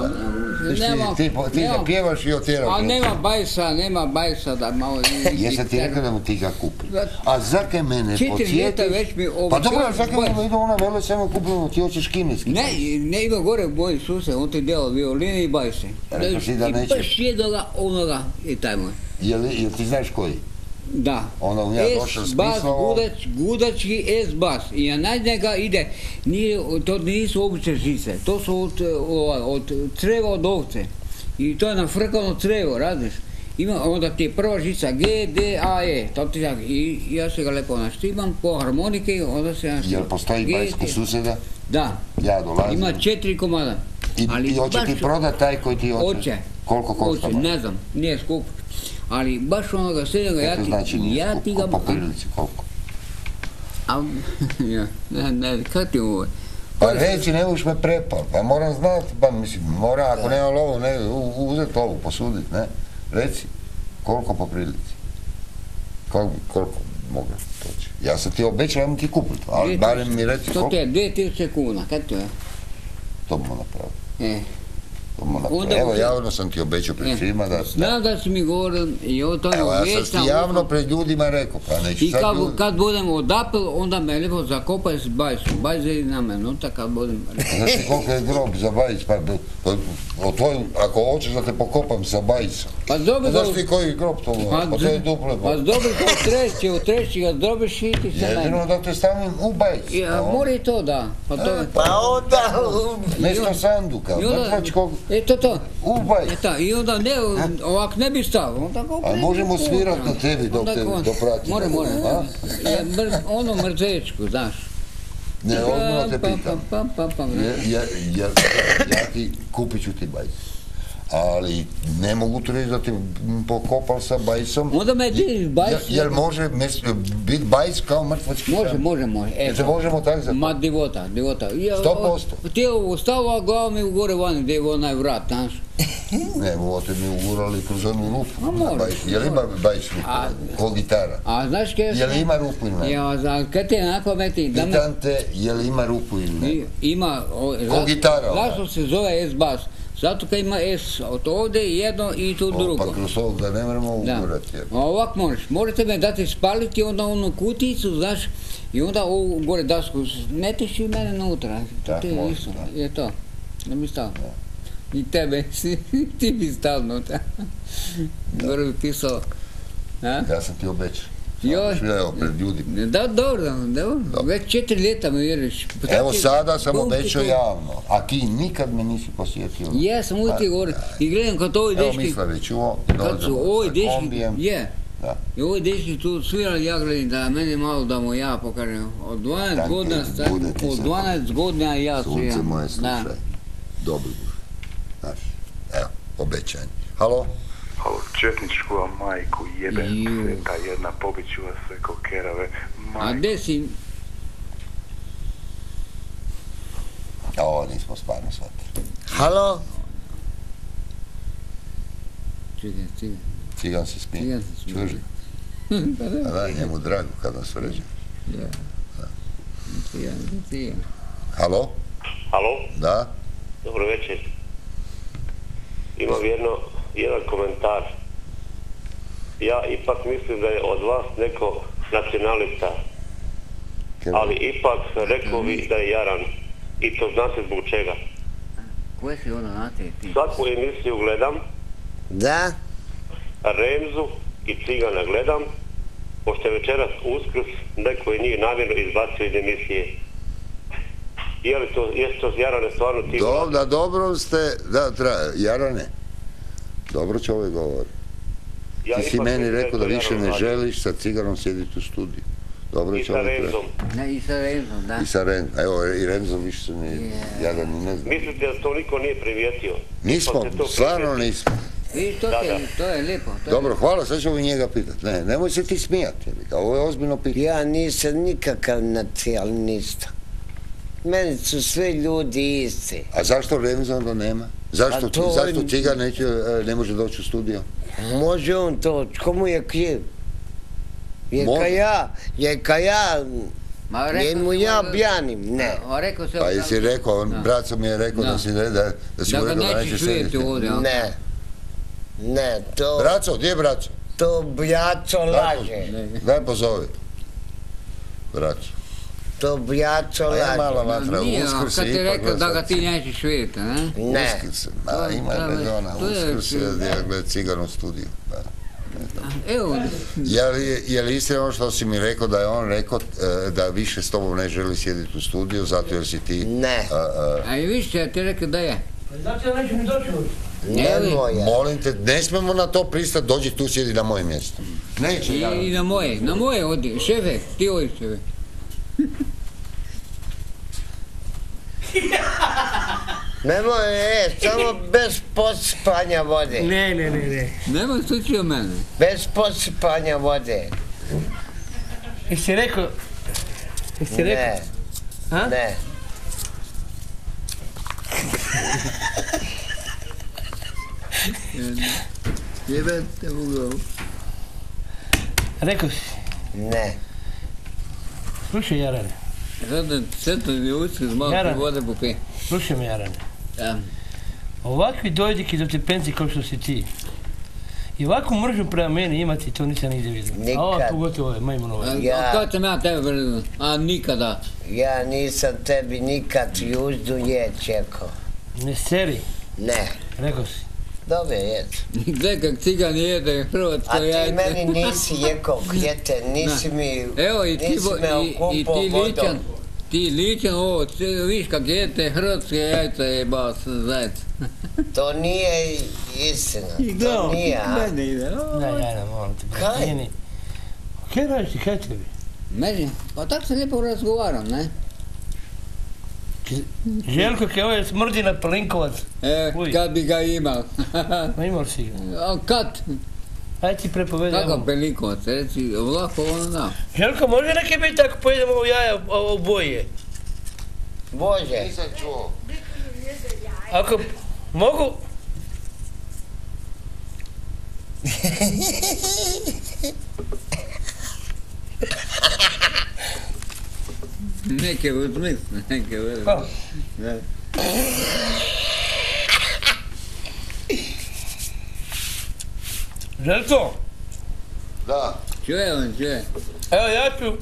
Ti ga pjevaš i otjeraš. Ali nema bajsa, nema bajsa da malo... Jesam ti rekao da mu ti ga kupi. A zakaj mene podsjetiš? Pa dobro, zakaj mu idu ona vele samo kupimo, ti hoćeš kineski. Ne, ne ima gore moj sused, on ti dela violine i bajse. Rekao si da nećeš. I baš jednoga onoga i taj moj. Jel ti znaš koji? Da. Onda u ja došao s pismom. Gudački S-bas. I na njega ide, to nisu obične žice, to su od creva od ovce. I to je nafrkano crevo, razliš? Ima, onda ti je prva žica G, D, A, E. I ja se ga lepo naštimam po harmonike, onda se naštimam. Jel postoji bajsko suseda? Da. Ja dolazim. Ima četiri komada. I hoće ti prodat taj koji ti hoće? Hoće. Koliko košta? Ne znam, nije skup. Ali baš onoga srednjega, ja ti... znači nije skup? Po prilici koliko? Ne, ne, kada ti ovo? Pa reći, ne uš me prepal, pa moram znati, pa mislim, moram, ako nema lovu, ne, uzeti lovu, posuditi, ne? Reci, koliko po prilici? Koliko mogu toći? Ja sam ti obećao, ja ti kupiti, ali barem mi reci koliko. To ti je dvije tisuće kuna, kada to je? To bomo napraviti. Evo, javno sam ti obećao pred svima da... Znam da si mi govorio i o tome obećam. Evo, ja sam ti javno pred ljudima rekao, pa neću sad ljudi... I kad budem odapel, onda me lijepo zakopaj s bajsom. Bajs je na menuta kad budem... Znaš ti koliko je grob za bajs, pa ako hoćeš da te pokopam sa bajsom. Pa dobro... Znaš ti koji je grob to? Pa to je duple. Pa dobro to treći, u treći ga drobiš i ti se najde. Jedino da te stavim u bajs. Mora i to da. Pa onda... Mesto sanduka, E to to. Ubaj. I onda ne, ovak ne bi stao. A možemo svirati na tebi dok te dopratimo. More, more. Ono mrzečku, znaš. Ne, odmah te pitam. Ja ti kupit ću ti bajs. Ali ne mogu ti reći da ti pokopal sa bajsom. Onda me diš bajs. Jel može biti bajs kao mrtvački sam? Može, može, može. Jel se možemo tako zapati? Ma divota, divota. Sto posto? Ti je stavila glava mi u gore vani, gdje je onaj vrat, znaš. Ne, ovo te mi ugurali kroz onu rupu. Jel ima bajs rupu? Ko gitara? A znaš kaj... Jel ima rupu ili ne? Ja, znaš, kaj ti je onako meti... Pitan te, jel ima rupu ili ne? Ima... Ko gitara? Zašto se zove S-bas? Zato kad ima S od ovdje jedno i tu drugo. Pa kroz ovog da ne moramo ugurati. Ovak možeš. Možete me dati spaliti onda onu kuticu, znaš, i onda ovu gore dasku metiš i mene nutra. Tak može, da. Je to. Ne bi stao. I tebe, ti bi stao nutra. Gore bi pisao. Ja sam ti obećao. Joj. Evo, pred ljudima. Da, dobro, dobro. Već četiri ljeta me vjeriš. Evo sada sam obećao javno, a ti nikad me nisi posjetio. Ja sam uvijek ti govorio. I gledam kad ovi dečki... Evo misle već uvo, dođemo sa kombijem. Je. I ovi dečki tu svirali, ja gledam da mene malo da mu ja pokažem. Od dvanaest godina, od dvanaest godina ja sviram. Sunce moje slušaj. Dobro buš. Znaš, evo, obećanje. Halo? Halo, četničku vam majku jebem se, ta jedna pobiću vas sve ko kerave, majku. A gdje si? Ovo nismo stvarno shvatili. Halo? Cigan, cigan. Cigan se smije. Cigan se smije. Čuži. A da, njemu drago kad nas vređa. Ja. Cigan, cigan. Halo? Halo? Da? Dobro večer. Imam jedno, jedan komentar. Ja ipak mislim da je od vas neko nacionalista. Ali ipak rekao vi da je jaran. I to znate zbog čega. Koje si ono znate ti? Svaku emisiju gledam. Da? Remzu i Cigana gledam. Pošto je večeras Uskrs, neko je nije namjerno izbacio iz emisije. Je li to, jeste to Jarane stvarno ti? Da, dobro ste, da, Jarane, dobro čovjek govori. Ti si meni rekao da više ne želiš sa Ciganom sjediti u studiju. Dobro I sa Remzom. Ne, i sa Remzom, da. I sa Remzom, evo, i Remzom više se ne, ja ga ni ne znam. Mislite da to niko nije primijetio? Nismo, stvarno nismo. I to, te, to je lijepo. To Dobro, je hvala, sad ćemo njega pitati. Ne, nemoj se ti smijati, ovo je ozbiljno pitanje. Ja nisam nikakav nacionalista. Meni su sve ljudi isti. A zašto Remza onda nema? Zašto, to, zašto Cigan neće, ne može doći u studio? Može on to, komu je kriv? Je ka ja, je ka ja, njemu ja bjanim, ne. Pa jesi rekao, braco mi je rekao da si da, da si mu rekao da neće sediti. Ne, ne, to... Braco, gdje je braco? To braco laže. Daj pozovi. Braco. To braco laže. A je mala vatra, Uskrs je ipak... Kad ti rekao da ga ti nećeš vidjeti, ne? Ne. Uskrs, ima rezona, Uskrs je gdje gleda Cigan u studiju. Evo. Je li istina ono što si mi rekao da je on rekao da više s tobom ne želi sjediti u studiju zato jer si ti... Ne. A i više, ja ti rekao da je. Zato ja neću ni doći ovdje. Nemoj. Molim te, ne smemo na to pristati, dođi tu sjedi na moje mjesto. Neće ja. I na moje, na moje odi. Šefe, ti odi šefe. Nemoj, e, samo bez posipanja vode. Ne, ne, ne, ne. Nemoj slučaj o mene. Bez posipanja vode. Jesi rekao? Jesi rekao? Ne. A? Ne. Jebem te u glavu. Rekao si? Ne. Slušaj, Jarane. Sada sveto mi uskrs malo vode popi. Slušaj me, Jarane. Da. Ovakvi dojdiki do te penci kao što si ti. I ovakvu mržnju prema meni imati, to nisam nigdje vidio. Nikad. A ovo pogotovo je majmunova. A kada sam ja tebe predio? A nikada. Ja nisam tebi nikad juzdu jeć, čekao. Ne seri. Ne. Rekao si. Dobre, jed. Gdje kak cigan jede hrvatsko jajce. A ti meni nisi jekao kjete, nisi mi, evo, i ti, nisi me okupao i, i ti vodom. ličan, ti ličan, ovo, viš kak jete hrvatske jajce je bas zajec. To nije istina, I to nije, a? Mene ide. Ne, ja ne moram te. Kaj? Kaj radiš ti, kaj tebi? Meni? Pa tako se lijepo razgovaram, ne? Željko, kaj ovo je smrdi na Pelinkovac. E, kad bi ga imao. Ma imao si ga. A kad? Aj ti prepovedi. Kako Pelinkovac, reci, vlako ono da. Željko, može neke biti ako pojedemo u jaja u boje? Bože. Nisam čuo. Ako mogu... Neke uzmisle, neke uzmisle. Pa? Da. Željko? Da. Čuje on, čuje. Evo ja ću...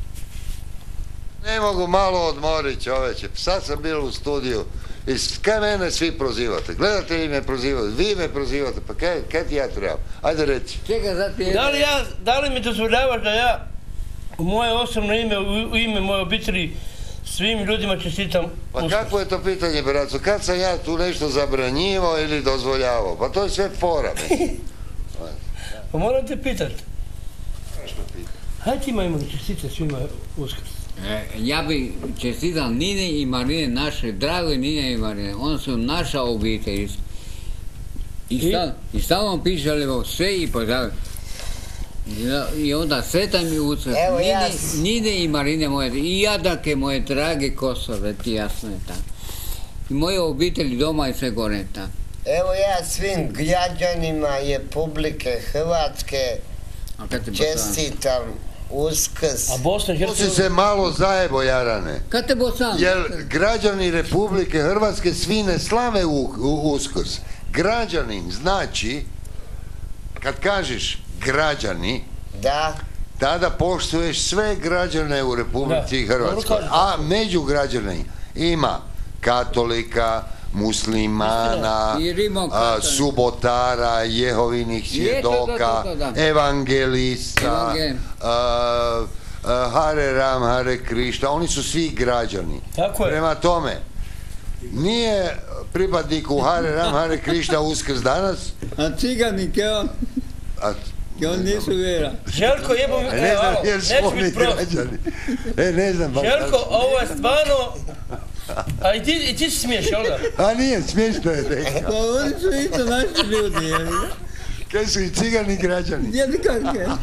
Ne mogu malo odmorit, čoveče. Sad sam bio u studiju i kaj mene svi prozivate? Gledatelji me prozivaju, vi me prozivate, pa kaj, kaj ti ja trebam? Ajde reci. Čekaj, sad ti... Da li ja, da li mi dozvoljavaš da ja u moje osobno ime, u ime moje obitelji svim ljudima čestitam Pa Uskrs? kako je to pitanje, braco? Kad sam ja tu nešto zabranjivao ili dozvoljavao? Pa to je sve fora. Pa moram te pitat. Što pitam? Hajde ti majmuni čestite svima Uskrs. E, ja bi čestital Nine i Marine, naše drage Nine i Marine. One su naša obitelj. I, I? Stav, i stalno pišali sve i pozdravili. I onda sretan mi Uskrs. Nine, ja... Nine i Marine moje, i Jadake moje drage Kosove, ti jasno je tako. I moje obitelji doma i sve gore tako. Evo ja svim građanima Republike Hrvatske čestitam Uskrs. A Bosna i Hercegovina... To si se malo zajebo, Jarane. Kad te Bosna? Jer građani Republike Hrvatske svi ne slave u, u Uskrs. Građanin znači, kad kažeš građani, da, tada poštuješ sve građane u Republici da. Hrvatskoj. A među građani ima katolika, muslimana, a, subotara, jehovinih svjedoka, evangelista, a, a, Hare Ram, Hare Krišna, oni su svi građani. Tako je. Prema tome, nije pripadniku Hare Ram, Hare Krišna Uskrs danas. A ciganik je on. A, on nisu vjera. Željko, jebom, ne e, znam alo, jer su oni građani. E, ne znam. Željko, ovo je stvarno... A i ti, i ti si smiješ, jel da? A nije, smiješno je tekao. Pa oni su isto naši ljudi, jel? Kaj su i cigani građani? Jedi kako je.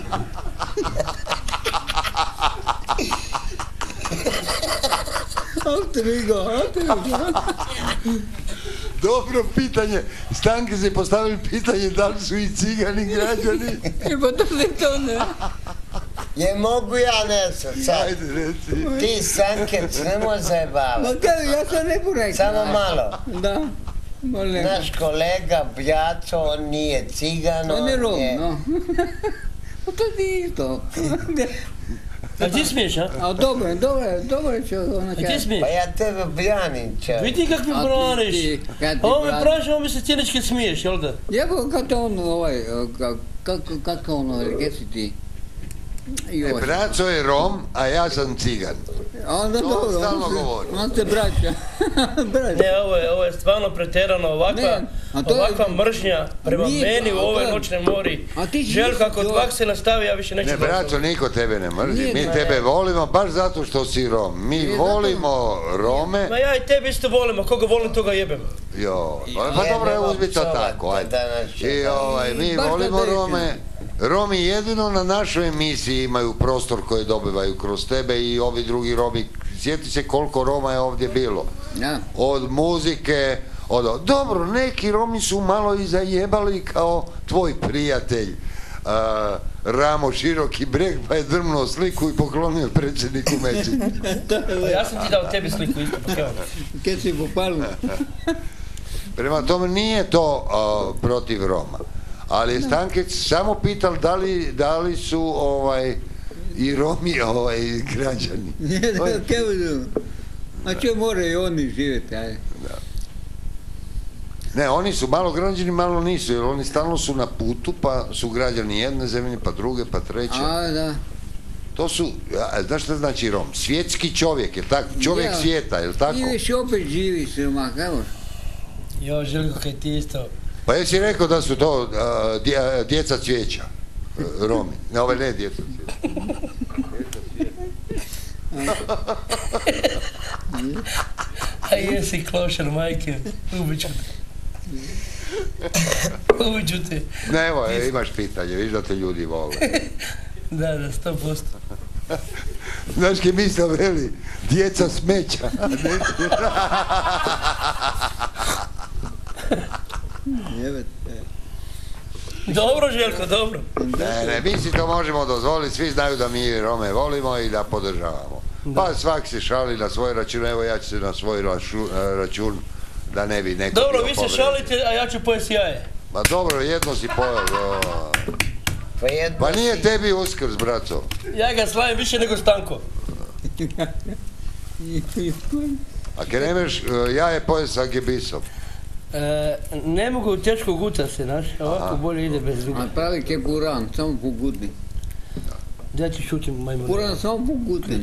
Alter ego, alter ego. Dobro pitanje. Stanke se postavili pitanje da li su i cigani građani. E pa to ne to ne. Je mogu ja nešto sad? Ajde, reci. Ti Stanke, nemoj zajebavati. Ma kada, ja sam ne porekao. Samo malo. Da. Molim. Naš kolega Bjaco, on nije cigan, on je... On je Rom, no. Pa to je isto. A ti smiješ, a? A dobro, dobro, dobro će ona A ti smiješ? Pa ja tebe branim, čovjek. Vidi kak mi braniš. A ovo me praši, ovo mi se cinički smiješ, jel da? Jebo, kako on, ovaj, kako ono, reci ti? E, braco je Rom, a ja sam cigan. Onda to dobro, stalno govori. On ste braća. Ne, ovo je, ovo je stvarno pretjerano, ovakva, ovakva mržnja prema meni u ovoj noćnoj mori. Željko, ako tvak se nastavi, ja više neću... Ne, braco, niko tebe ne mrzi, mi tebe volimo baš zato što si Rom. Mi volimo Rome. Ma ja i tebe isto volimo, koga volim, toga jebem. Jo, pa dobro je uzmi to tako, ajde. I ovaj, mi volimo Rome. Romi jedino na našoj emisiji imaju prostor koji dobivaju kroz tebe i ovi drugi Romi. Sjeti se koliko Roma je ovdje bilo. Od muzike, od... Dobro, neki Romi su malo i zajebali kao tvoj prijatelj Ramo Široki Breg, pa je drmnuo sliku i poklonio predsjedniku Meci. Ja sam ti dao tebi sliku isto, pa kao. Kad si popalno. Prema tome nije to protiv Roma. Ali je Stankec samo pital da li su ovaj i Romi ovaj građani. A će moraju i oni živjeti, ajde. Ne, oni su malo građani, malo nisu, jer oni stalno su na putu, pa su građani jedne zemlje, pa druge, pa treće. A, da. To su, znaš šta znači Rom? Svjetski čovjek, je tako? Čovjek svijeta, je li tako? I više opet živi siromah, evo. Jo, Željko, kaj ti isto... Pa jesi rekao da su to djeca cvijeća, Romi? Ne, ove ne djeca cvijeća. A jesi klošar, majke, ubiću te. Ubiću te. Ne, evo, imaš pitanje, viš da te ljudi vole. Da, da, sto posto. Znaš kaj misle veli, djeca smeća. Dobro, Željko, dobro. Ne, ne, mi si to možemo dozvoliti, svi znaju da mi Rome volimo i da podržavamo. Pa svak se šali na svoj račun, evo ja ću se na svoj račun, da ne bi neko... Dobro, vi se šalite, a ja ću pojesti jaje. Ma dobro, jedno si pojel. Pa nije tebi Uskrs, braco. Ja ga slavim više nego Stanko. A kaj nemaš jaje pojesti sa gebisom? Ne mogu, teško guta se, znaš, ovako bolje ide bez zuba. A pravi ke puran, samo pogudni. Da ću šutim majmun. Puran samo pogudni.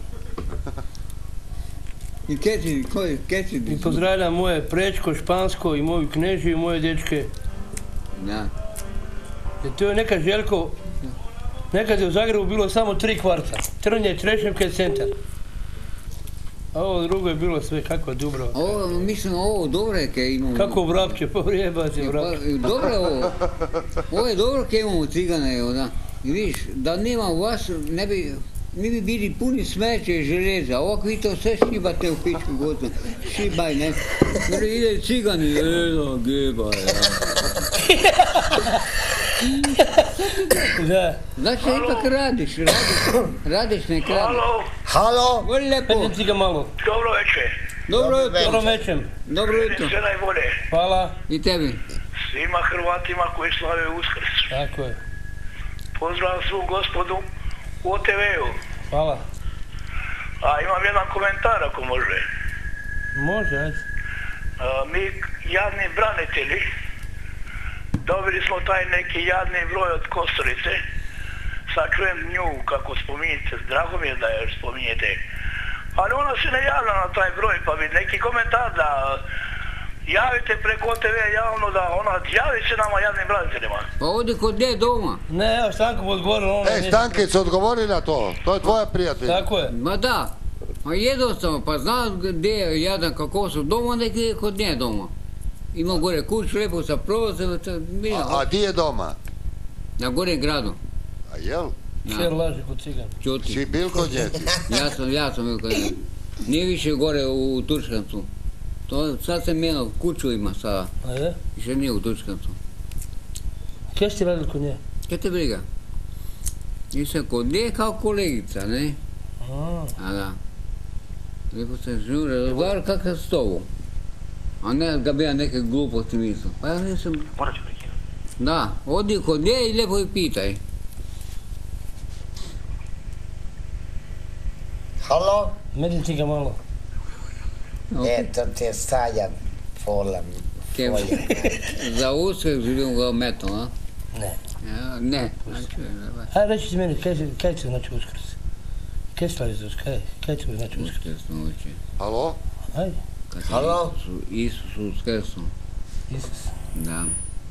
I keci, koji, keci? I pozdravljam moje Prečko, Špansko i moju Knežiju i moje dečke. Da. Jer to je nekad, Željko, nekad je u Zagrebu bilo samo tri kvarta. Trnje, Trešnjevka i Centar. A ovo drugo je bilo sve kako je Dubrava. Ovo, mislim, ovo dobro je kaj imamo... Kako Vrapće, povrijebati Vrapće. Dobro je ovo. Ovo je dobro kaj imamo cigane, evo da. I vidiš, da nema u vas, ne bi... Mi bi bili puni smeće i željeza, ovako vi to sve šibate u pičku gotovo. Šibaj, ne. Jer ide cigani, edo, geba, ja. Da. Znači, ipak radiš, radiš, radiš nek radiš. Halo. Halo. Vrlo lijepo. Petim ti ga malo. Dobro večer. Dobro jutro. Dobro večer. Dobro jutro. Sve najbolje. Hvala. I tebi. Svima Hrvatima koji slave Uskrs. Tako je. Pozdrav svu gospodu u O T V-u. Hvala. A imam jedan komentar ako može. Može, ajde. Mi jadni branitelji dobili smo taj neki jadni broj od Kosturice. Sad čujem nju kako spominjete, drago mi je da je spominjete. Ali ona se ne javlja na taj broj, pa bi neki komentar da javite preko O T V javno da ona javi se nama jadnim braniteljima. Pa ovdje kod gdje doma? Ne, evo Stanko bi odgovorila. E, Stankec, odgovori na to. To je tvoja prijatelja. Tako je. Ma da. Ma jednostavno, pa znam gdje je jadan kako su doma, neki je kod nje doma. Ima gore kuću, lijepo sa prolazem. A gdje je doma? Na gore gradu. A jel? Sve laže kod cigana. Čuti. Si bil kod nje? Ja sam, ja sam bil kod nje. Nije više gore u Turčkancu. To sad se mijenao, kuću ima sada. A je? Više nije u Turčkancu. Kje si radili kod nje? Kje te briga? Nisam kod nje kao kolegica, ne? A. A da. Lijepo se žure, razgovar kakav s tobom. A ne da bi ja neke gluposti mislio. Pa ja nisam... Morat ću prekinuti. Da, odi kod nje i lijepo je pitaj. Halo? Mediti ga malo. E, to ti je stara fola. Za uskrs idemo ga metom, a? Ne. Ne. Ajde, reći ti meni, kaj će znači uskrs? Kaj stvari za uskrs? Kaj će znači uskrs? Uskrs noći. Halo? Ajde. Halo? Isus uskrsom. Isus? Da.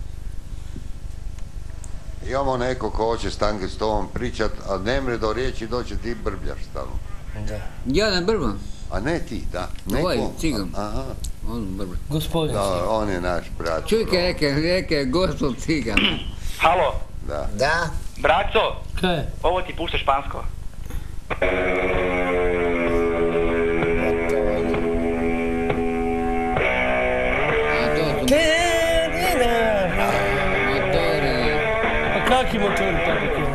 Imamo neko ko hoće Stanke s tobom pričat, a ne mre do riječi doće ti brbljaš stalno. Da. Ja ne brbam. A ne ti, da. Ovaj cigan. Aha. On brba. Gospodin cigan. Da, on je naš brat. Čuj kaj reke, reke gospod cigan. Halo? Da. Da? Braco? Kaj? Ovo ti pušta špansko. Kaki motori tako kino?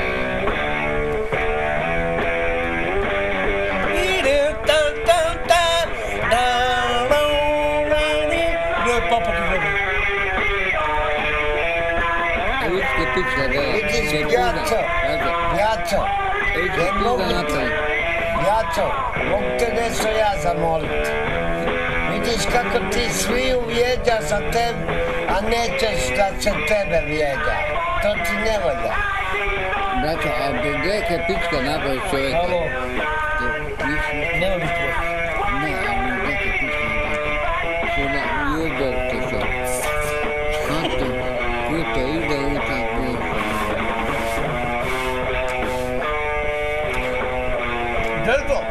Gdje je papa ki gleda? Vidiš, Jaco, Jaco, ne mogu ti, Jaco, mogu te nešto ja zamolit. Vidiš kako ti svi uvjeđa sa tebi, a nećeš da se tebe vjeđa. To ti ne volja. Braćo, a gdje je pička napravi čovjeka? Halo. Nema biti čovjek. Ne, ali gdje je pička napravi? Sada, ljubog te što. Kanto, puto, ide u tako. Željko!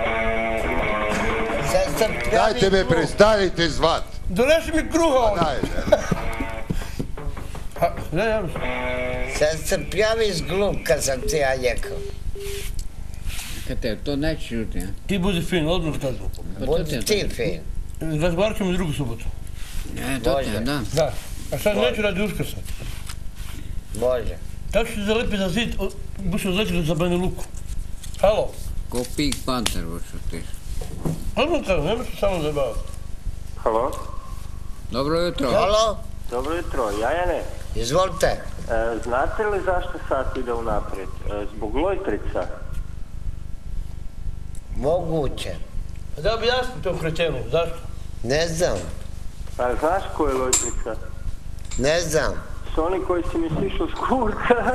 Dajte me, prestanite zvat. Donesi mi kruha ovdje. Dajte. Ne, ja mislim. Sad se pjaviš glup kad sam ti ja rekao. Kad te, to neće čuti, a? Ti budi fin, odmah kažu. Budi ti fin. Razgovarat ćemo i drugu subotu. Ne, to te, da. Da. A sad neću radi Uskrsa. Može. Tako ću se zalepi za zid, bušu zletiti za Banja Luku. Halo? Ko Pink Panther, bušu ti. Odmah kažu, nema se samo zabavati. Halo? Dobro jutro. Halo? Dobro jutro, Jajane. Izvolite. E, znate li zašto sat ide unaprijed? E, zbog lojtrica? Moguće. Da objasni to kretenu, zašto? Ne znam. A znaš ko je lojtrica? Ne znam. S oni koji si mi sišao s kurca.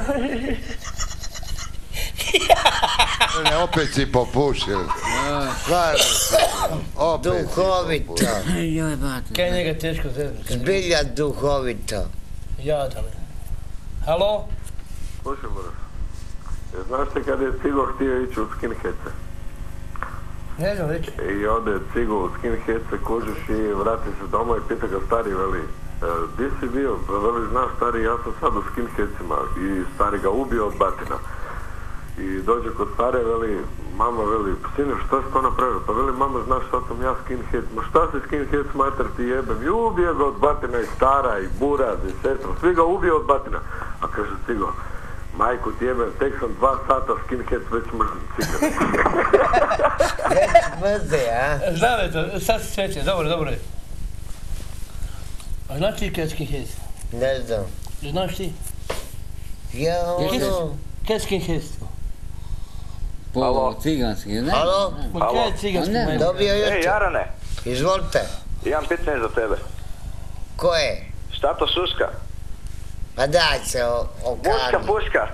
Ne, opet si popušil. Stvarno si. Opet si Duhovito. Joj, bate. Kaj je njega teško zezati? Zbilja duhovito. Jadane. Halo? Slušaj, moraš. Znaš te kada je Cigo htio ići u skinheadse? Ne znam, reći. I ode Cigo u skinheadse, kužiš i vrati se doma i pita ga stari, veli, di si bio? Veli, znaš stari, ja sam sad u skinheadsima i stari ga ubio od batina. I dođe kod stare, veli, mama, veli, sine, šta si to napravio? Pa veli, mama, znaš šta sam ja skinhead? Ma šta si skinhead, smater ti jebem? I ubio ga od batina i stara i buraz i sestra, svi ga ubio od batina. A kaže Cigo, majku ti jebem, tek sam dva sata skinhead, već mrzim cigaret. Već mrze, a? Znam je to, sad se sveće, dobro, dobro je. A znaš ti kaj je skinhead? Ne znam. Znaš ti? Ja, ono... Kaj je skinhead? Po ciganski, ne? Halo? Ma kaj je ciganski? Dobio jutro. Ej, Jarane. Izvolite. Imam pitanje za tebe. Ko je? Šta to šuška? Pa daj se okani. Puška, puška.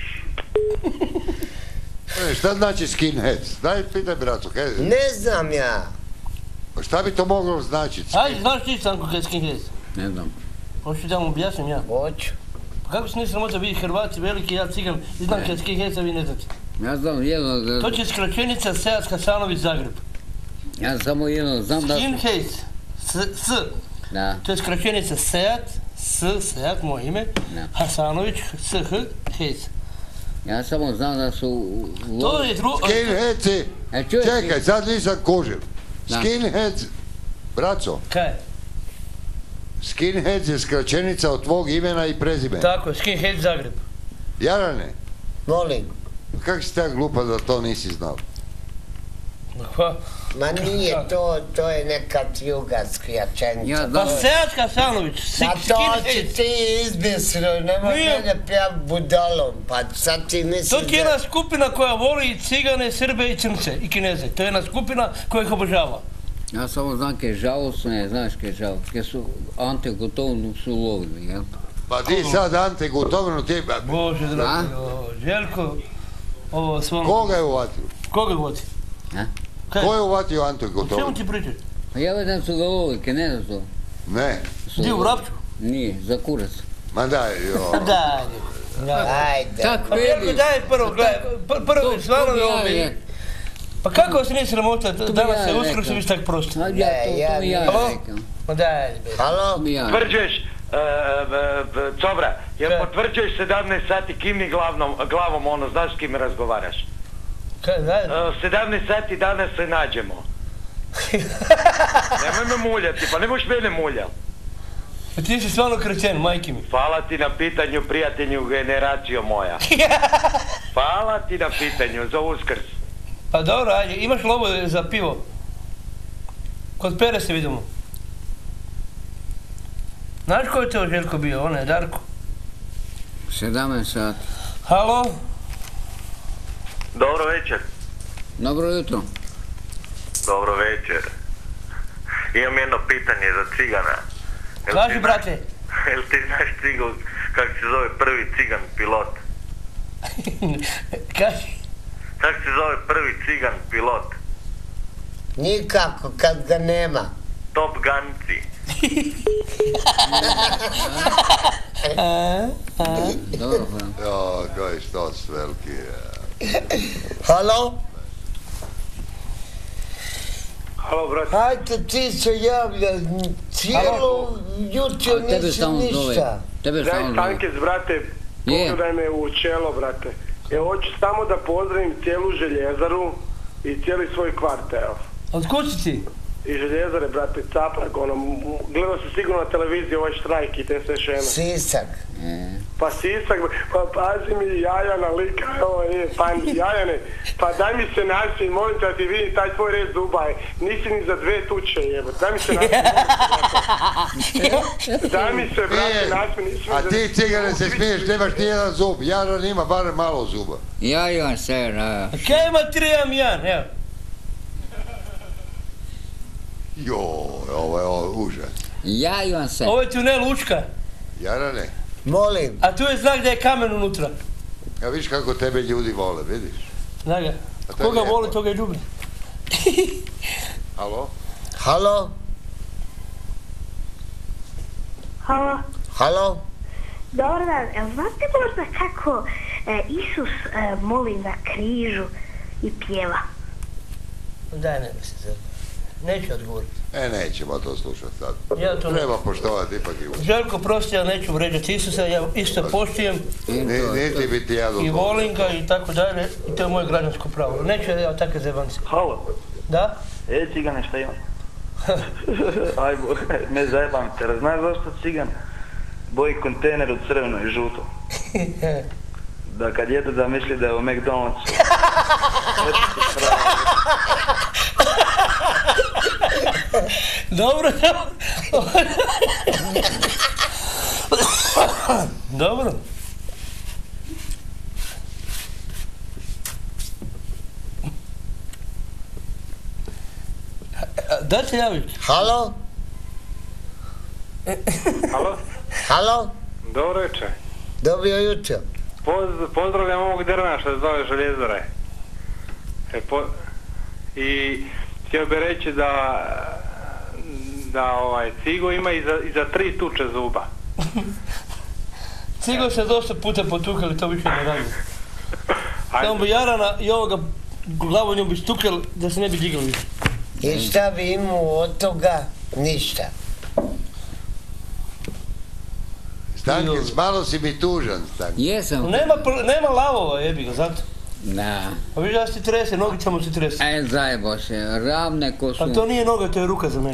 E, šta znači skinheads? Daj, pitaj bracu. Kaj... Ne znam ja. Šta bi to moglo značiti? Ajde, znaš ti Stanko kaj je skinhead? Ne znam. Hoću da vam objasnim ja. Hoću. Pa kako se nisam možda vi Hrvati veliki, ja cigan, i znam kaj je skinhead, a vi ne znate. Ja znam jedno... To će skraćenica Seat Hasanović Zagreb. Ja samo jedno znam da... Skinhead, s, s. Da. To je skraćenica Seat, s, Seat, moje ime, Hasanović, s, h, Hejs. Ja samo znam da su... To je drugo... Skinheadsi, čekaj, sad nisam kužil. Skinheads, braco. Kaj? Skinheads je skraćenica od tvog imena i prezimena. Tako je, Skinhead Zagreb. Jarane. Molim. Kako si tako glupa da to nisi znao? Ma nije to, to je neka jugarska jačenica. Pa Sejačka Sanović. Ma to si ti izbjesilo, nemoj mene pjav budalom, pa sad ti misliš To je jedna skupina koja voli i Cigane, Srbe i Crnce i Kineze. To je jedna skupina koja ih obožava. Ja samo znam kaj žalostne, znaš kaj žalostne, kaj su Ante Gotovinu su ulovili, jel? Pa ti sad Ante Gotovinu ti... Bože dragi, Željko, ovo svom... Koga je uvatio? Koga je uvatio? Ko je uvatio Ante Gotovinu? O čemu ti pričaš? Pa ja vidim su ga ulovili, kaj ne znaš to? Ne. Gdje, u Rapču? Nije, za kurac. Ma daj, jo. Daj. Ajde. Tak veli. Daj prvo, gledaj, prvo je stvarno ovdje. Pa kako vas nije sramota, danas se uskruši viš tak prosto? Ja, to mi ja rekao. Ma daj. Halo? Potvrđuješ, Cobra, jel potvrđuješ sedamnaest sati kim mi glavom ono, znaš s kim razgovaraš? sedamnaest sati danas se nađemo. Nemoj me muljati, pa ne možeš mene muljati. Ti si stvarno krećen, majke mi. Hvala ti na pitanju, prijatelju, generacijo moja. Hvala ti na pitanju, za Uskrs. Pa dobro, ajde, imaš lovo za pivo? Kod Pere se vidimo. Znaš ko je to Željko bio, onaj Darko? sedamnaest sati. Halo? Dobro večer. Dobro jutro. Dobro večer. Imam jedno pitanje za Cigana. Kaži, brate. Jel ti znaš Cigu, kako se zove prvi Cigan pilot? Kaži. Kako se zove prvi Cigan pilot? Nikako, kad ga nema. Top Gunci. Dobro, Jo, koji što s veliki. Halo? Halo, brate. Hajde, ti se javlja, cijelo jutro nisi ništa. Tebe Daj samo Stankec, brate, pogledaj me u čelo, brate. Evo, hoću samo da pozdravim cijelu Željezaru i cijeli svoj kvart, evo. Od kući ti? I Željezare, brate, Caprag, ono, gledao se sigurno na televiziji ovaj štrajk i te sve šeme. Sisak. Pa Sisak, pa pazi mi Jajana lika, evo je, pa Jajane, pa daj mi se naši, molim te da ti vidim taj tvoj red zuba, nisi ni za dve tuče, jebo, daj mi se naši, daj mi se, brate, naši, nisi mi za... A ti Cigane se smiješ, nemaš ni jedan zub, Jaran ima barem malo zuba. Ja imam sve, da. Kaj ima tri, imam jedan, evo. Joj, ovo je ovo užas. Ja imam sve. Ovo je tunel Učka. Jarane. Molim. A tu je znak da je kamen unutra. Ja vidiš kako tebe ljudi vole, vidiš? Zna ga. Koga voli, toga je ljubi. Halo? Halo? Halo? Halo? Dobar dan, jel znate možda kako e, Isus e, moli na križu i pjeva? Daj, ne misli se. Neću odgovoriti. E, nećemo to slušati sad. Ja to Treba ne... poštovati ipak i u... Željko, prosti, ja neću vređati Isusa, ja isto poštujem. Niti bi ti ja dozvolio. I volim ga i tako dalje, i to je moje građansko pravo. Neću ja takve zebance. Halo? Da? E, Cigane, šta imaš? Aj, ne zajebam te, znaš zašto Cigan boji kontejner u crveno i žuto? Da kad jedu da misli da je u McDonald'su. Dobro, dobro. Da se javiti. Halo? Halo? Halo? Dobro večer. Dobio jutro. Poz, pozdravljam ovog drna što se zove Željezare. E, po, I htio bih reći da da ovaj Cigo ima i za, i za tri tuče zuba. Cigo se dosta puta potukali, to više ne radi. Samo bi Jarana i ovoga glavu njom bi stukali da se ne bi digli. I šta bi imao od toga? Ništa. Stankec, malo si mi tužan, Stankec. Jesam. Nema, nema lavova, jebi ga, zato. Da. Pa viš da si trese, nogicama mu si trese. E, zajebo se, ravne ko su... Pa to nije noga, to je ruka za mene.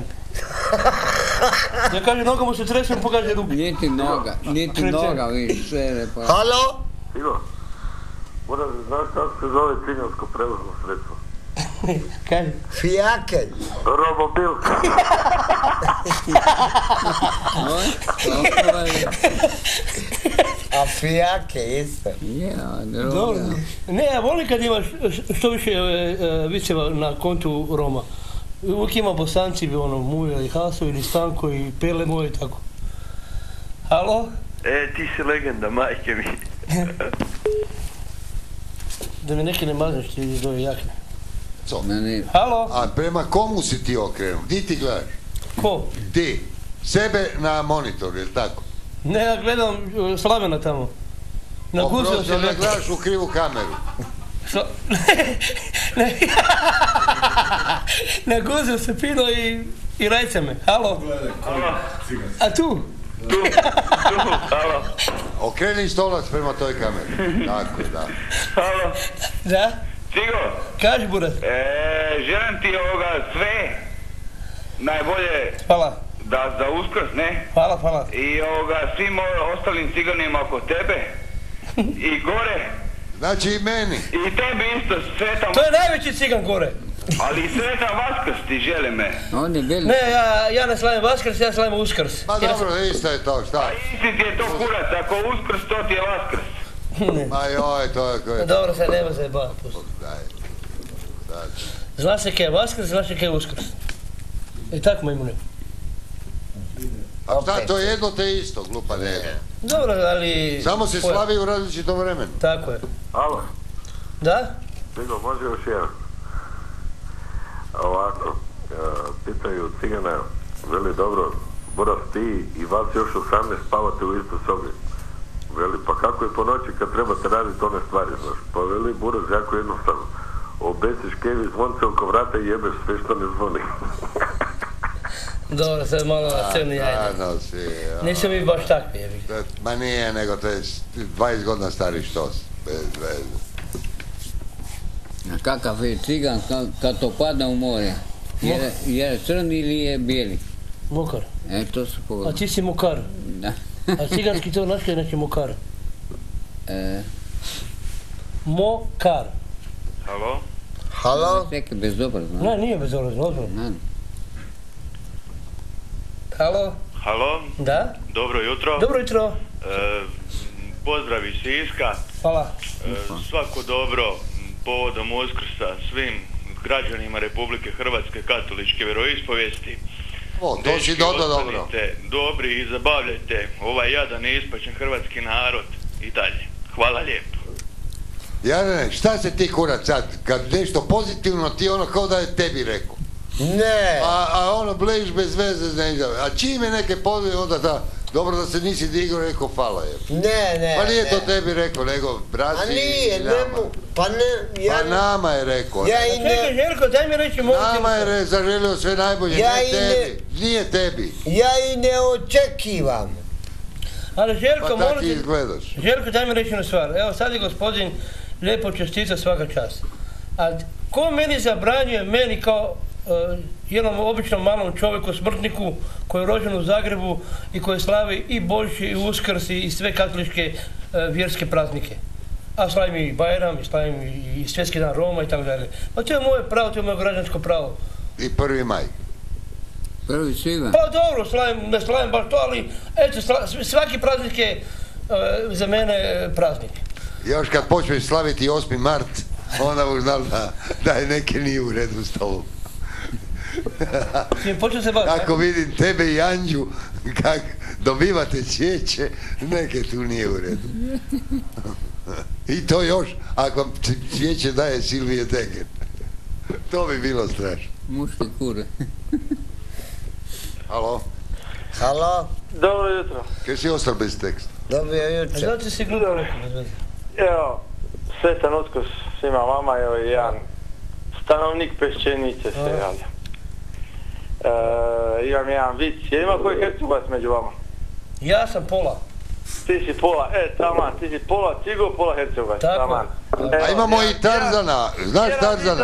Ja kažem noga mu se trese, on pokaže ruku. Niti noga, niti noga, viš, sve je pa... Halo? Cigo, moram znaš kako se zove cigansko prevozno sredstvo. Kaži. Fijakelj. Romobil. A fijake isto. Dobro. Ne, ja volim kad imaš što više viceva na kontu Roma. Uvijek ima Bosanci, ono, Muja i Haso ili Stanko i Pele moje i tako. Halo? E, ti si legenda, majke mi. Da mi neki ne mazneš ti iz ove jakne. Co? Halo? A prema komu si ti okrenuo? Di ti gledaš? Ko? Ti. Sebe na monitoru, je li tako? Ne, ja gledam Slavena tamo. Naguzio se. Ne gledaš u krivu kameru. Što? Ne. Naguzio se Pino i, i rajce me. Halo? A tu? Tu, tu, halo. Okreni stolac prema toj kameri. Tako, da. Halo. Da? Cigo. Kaži, Burat. E, želim ti ovoga sve najbolje. Hvala. Da, za Uskrs, ne? Hvala, hvala. I ovoga, svim ostalim ciganima oko tebe. I gore. Znači i meni. I tebi isto, sretan... To je najveći cigan gore. Ali i sretan Vaskrs ti žele me. On je veliki. Ne, ja, ja ne slavim Vaskrs, ja slavim Uskrs. Pa dobro, isto je to, šta? A isti ti je to kurac, ako Uskrs, to ti je Vaskrs. Ma joj, to je... koje... Dobro, sad nema se ba, pusti. Daj, daj. Zna se kaj je Vaskrs, zna se kaj je Uskrs. I tako mu imune. A šta, to je jedno te isto, glupa ne jedno. Dobro, ali... Samo se slavi u različitom vremenu. Tako je. Alo? Da? Cigo, može još jedan. Ovako, pitaju cigana, veli dobro, Boras ti i vas još osamnaest spavate u istoj sobi. Veli, pa kako je po noći kad trebate raditi one stvari, znaš? Pa veli, Boras, jako jednostavno. Obesiš kevi zvonce oko vrata i jebeš sve što ne zvoni. Dobro, sad malo na crni jajde. Nisam mi baš takvi, jebi. Ma nije, nego to je dvadeset godina stari štos. Bez veze. A kakav je cigan kad to padne u more? Je, je crn ili je bijeli? Mokar. E, to su pogleda. A ti si mokar. Da. A ciganski to znaš kaj je neki mokar? E... Mokar. Halo? Halo? Neke bezobrazno. Ne, nije bezobrazno, ozbiljno. Halo? Halo? Da? Dobro jutro. Dobro jutro. E, pozdrav iz Siska. Hvala. E, svako dobro povodom Uskrsa svim građanima Republike Hrvatske katoličke vjeroispovijesti. O, to si dodao dobro. Ostanite dobri i zabavljajte ovaj jadan i ispaćen hrvatski narod i dalje. Hvala lijepo. Jarane, šta se ti kurac sad, kad nešto pozitivno ti ono kao da je tebi rekao? Ne. A, a ono blejiš bez veze ne izjave. A čim je neke pozive onda da, dobro da se nisi digao, rekao hvala je. Ne, ne, Pa nije ne. to tebi rekao, nego brati A nije, i ne nama. mu, pa ne, ja... Pa nama je rekao. Ja i ne... Čekaj, Željko, daj mi reći mogu ti... Nama je re, zaželio sve najbolje, Ja ne i tebi. Nije tebi. Ja i ne očekivam. Ali Željko, Pa tak molim ti ti... izgledaš. Željko, daj mi reći jednu stvar. Evo, sad je gospodin lijepo čestica svaka čast. A ko meni zabranjuje, meni kao uh, jednom običnom malom čovjeku, smrtniku, koji je rođen u Zagrebu i koji slavi i Božić i Uskrs i sve katoličke uh, vjerske praznike. A slavim i Bajram, i slavim i Svjetski dan Roma i tako dalje. Pa to je moje pravo, to je moje građansko pravo. I prvi maj. Prvi svibanj. Pa dobro, slavim, ne slavim baš to, ali eto, svaki praznik je uh, za mene praznik. Još kad počneš slaviti osmi mart, onda mu znal da, da je neke nije u redu s tobom. se baviti. Ako vidim tebe i Anđu, kak dobivate cvijeće, neke tu nije u redu. I to još, ako vam cvijeće daje Silvije Degen. To bi bilo strašno. Muške kure. Halo? Halo? Dobro jutro. Kaj si ostao bez teksta? Dobro jutro. Zato si glupo rekao. Evo, sretan Uskrs svima vama, evo i jedan stanovnik Peščenice se javlja. E, imam jedan vic, je ima koji Hercegovac među vama? Ja sam pola. Ti si pola, e, taman, ti si pola Cigo, pola Hercegovac, taman. A imamo i Tarzana, znaš Tarzana?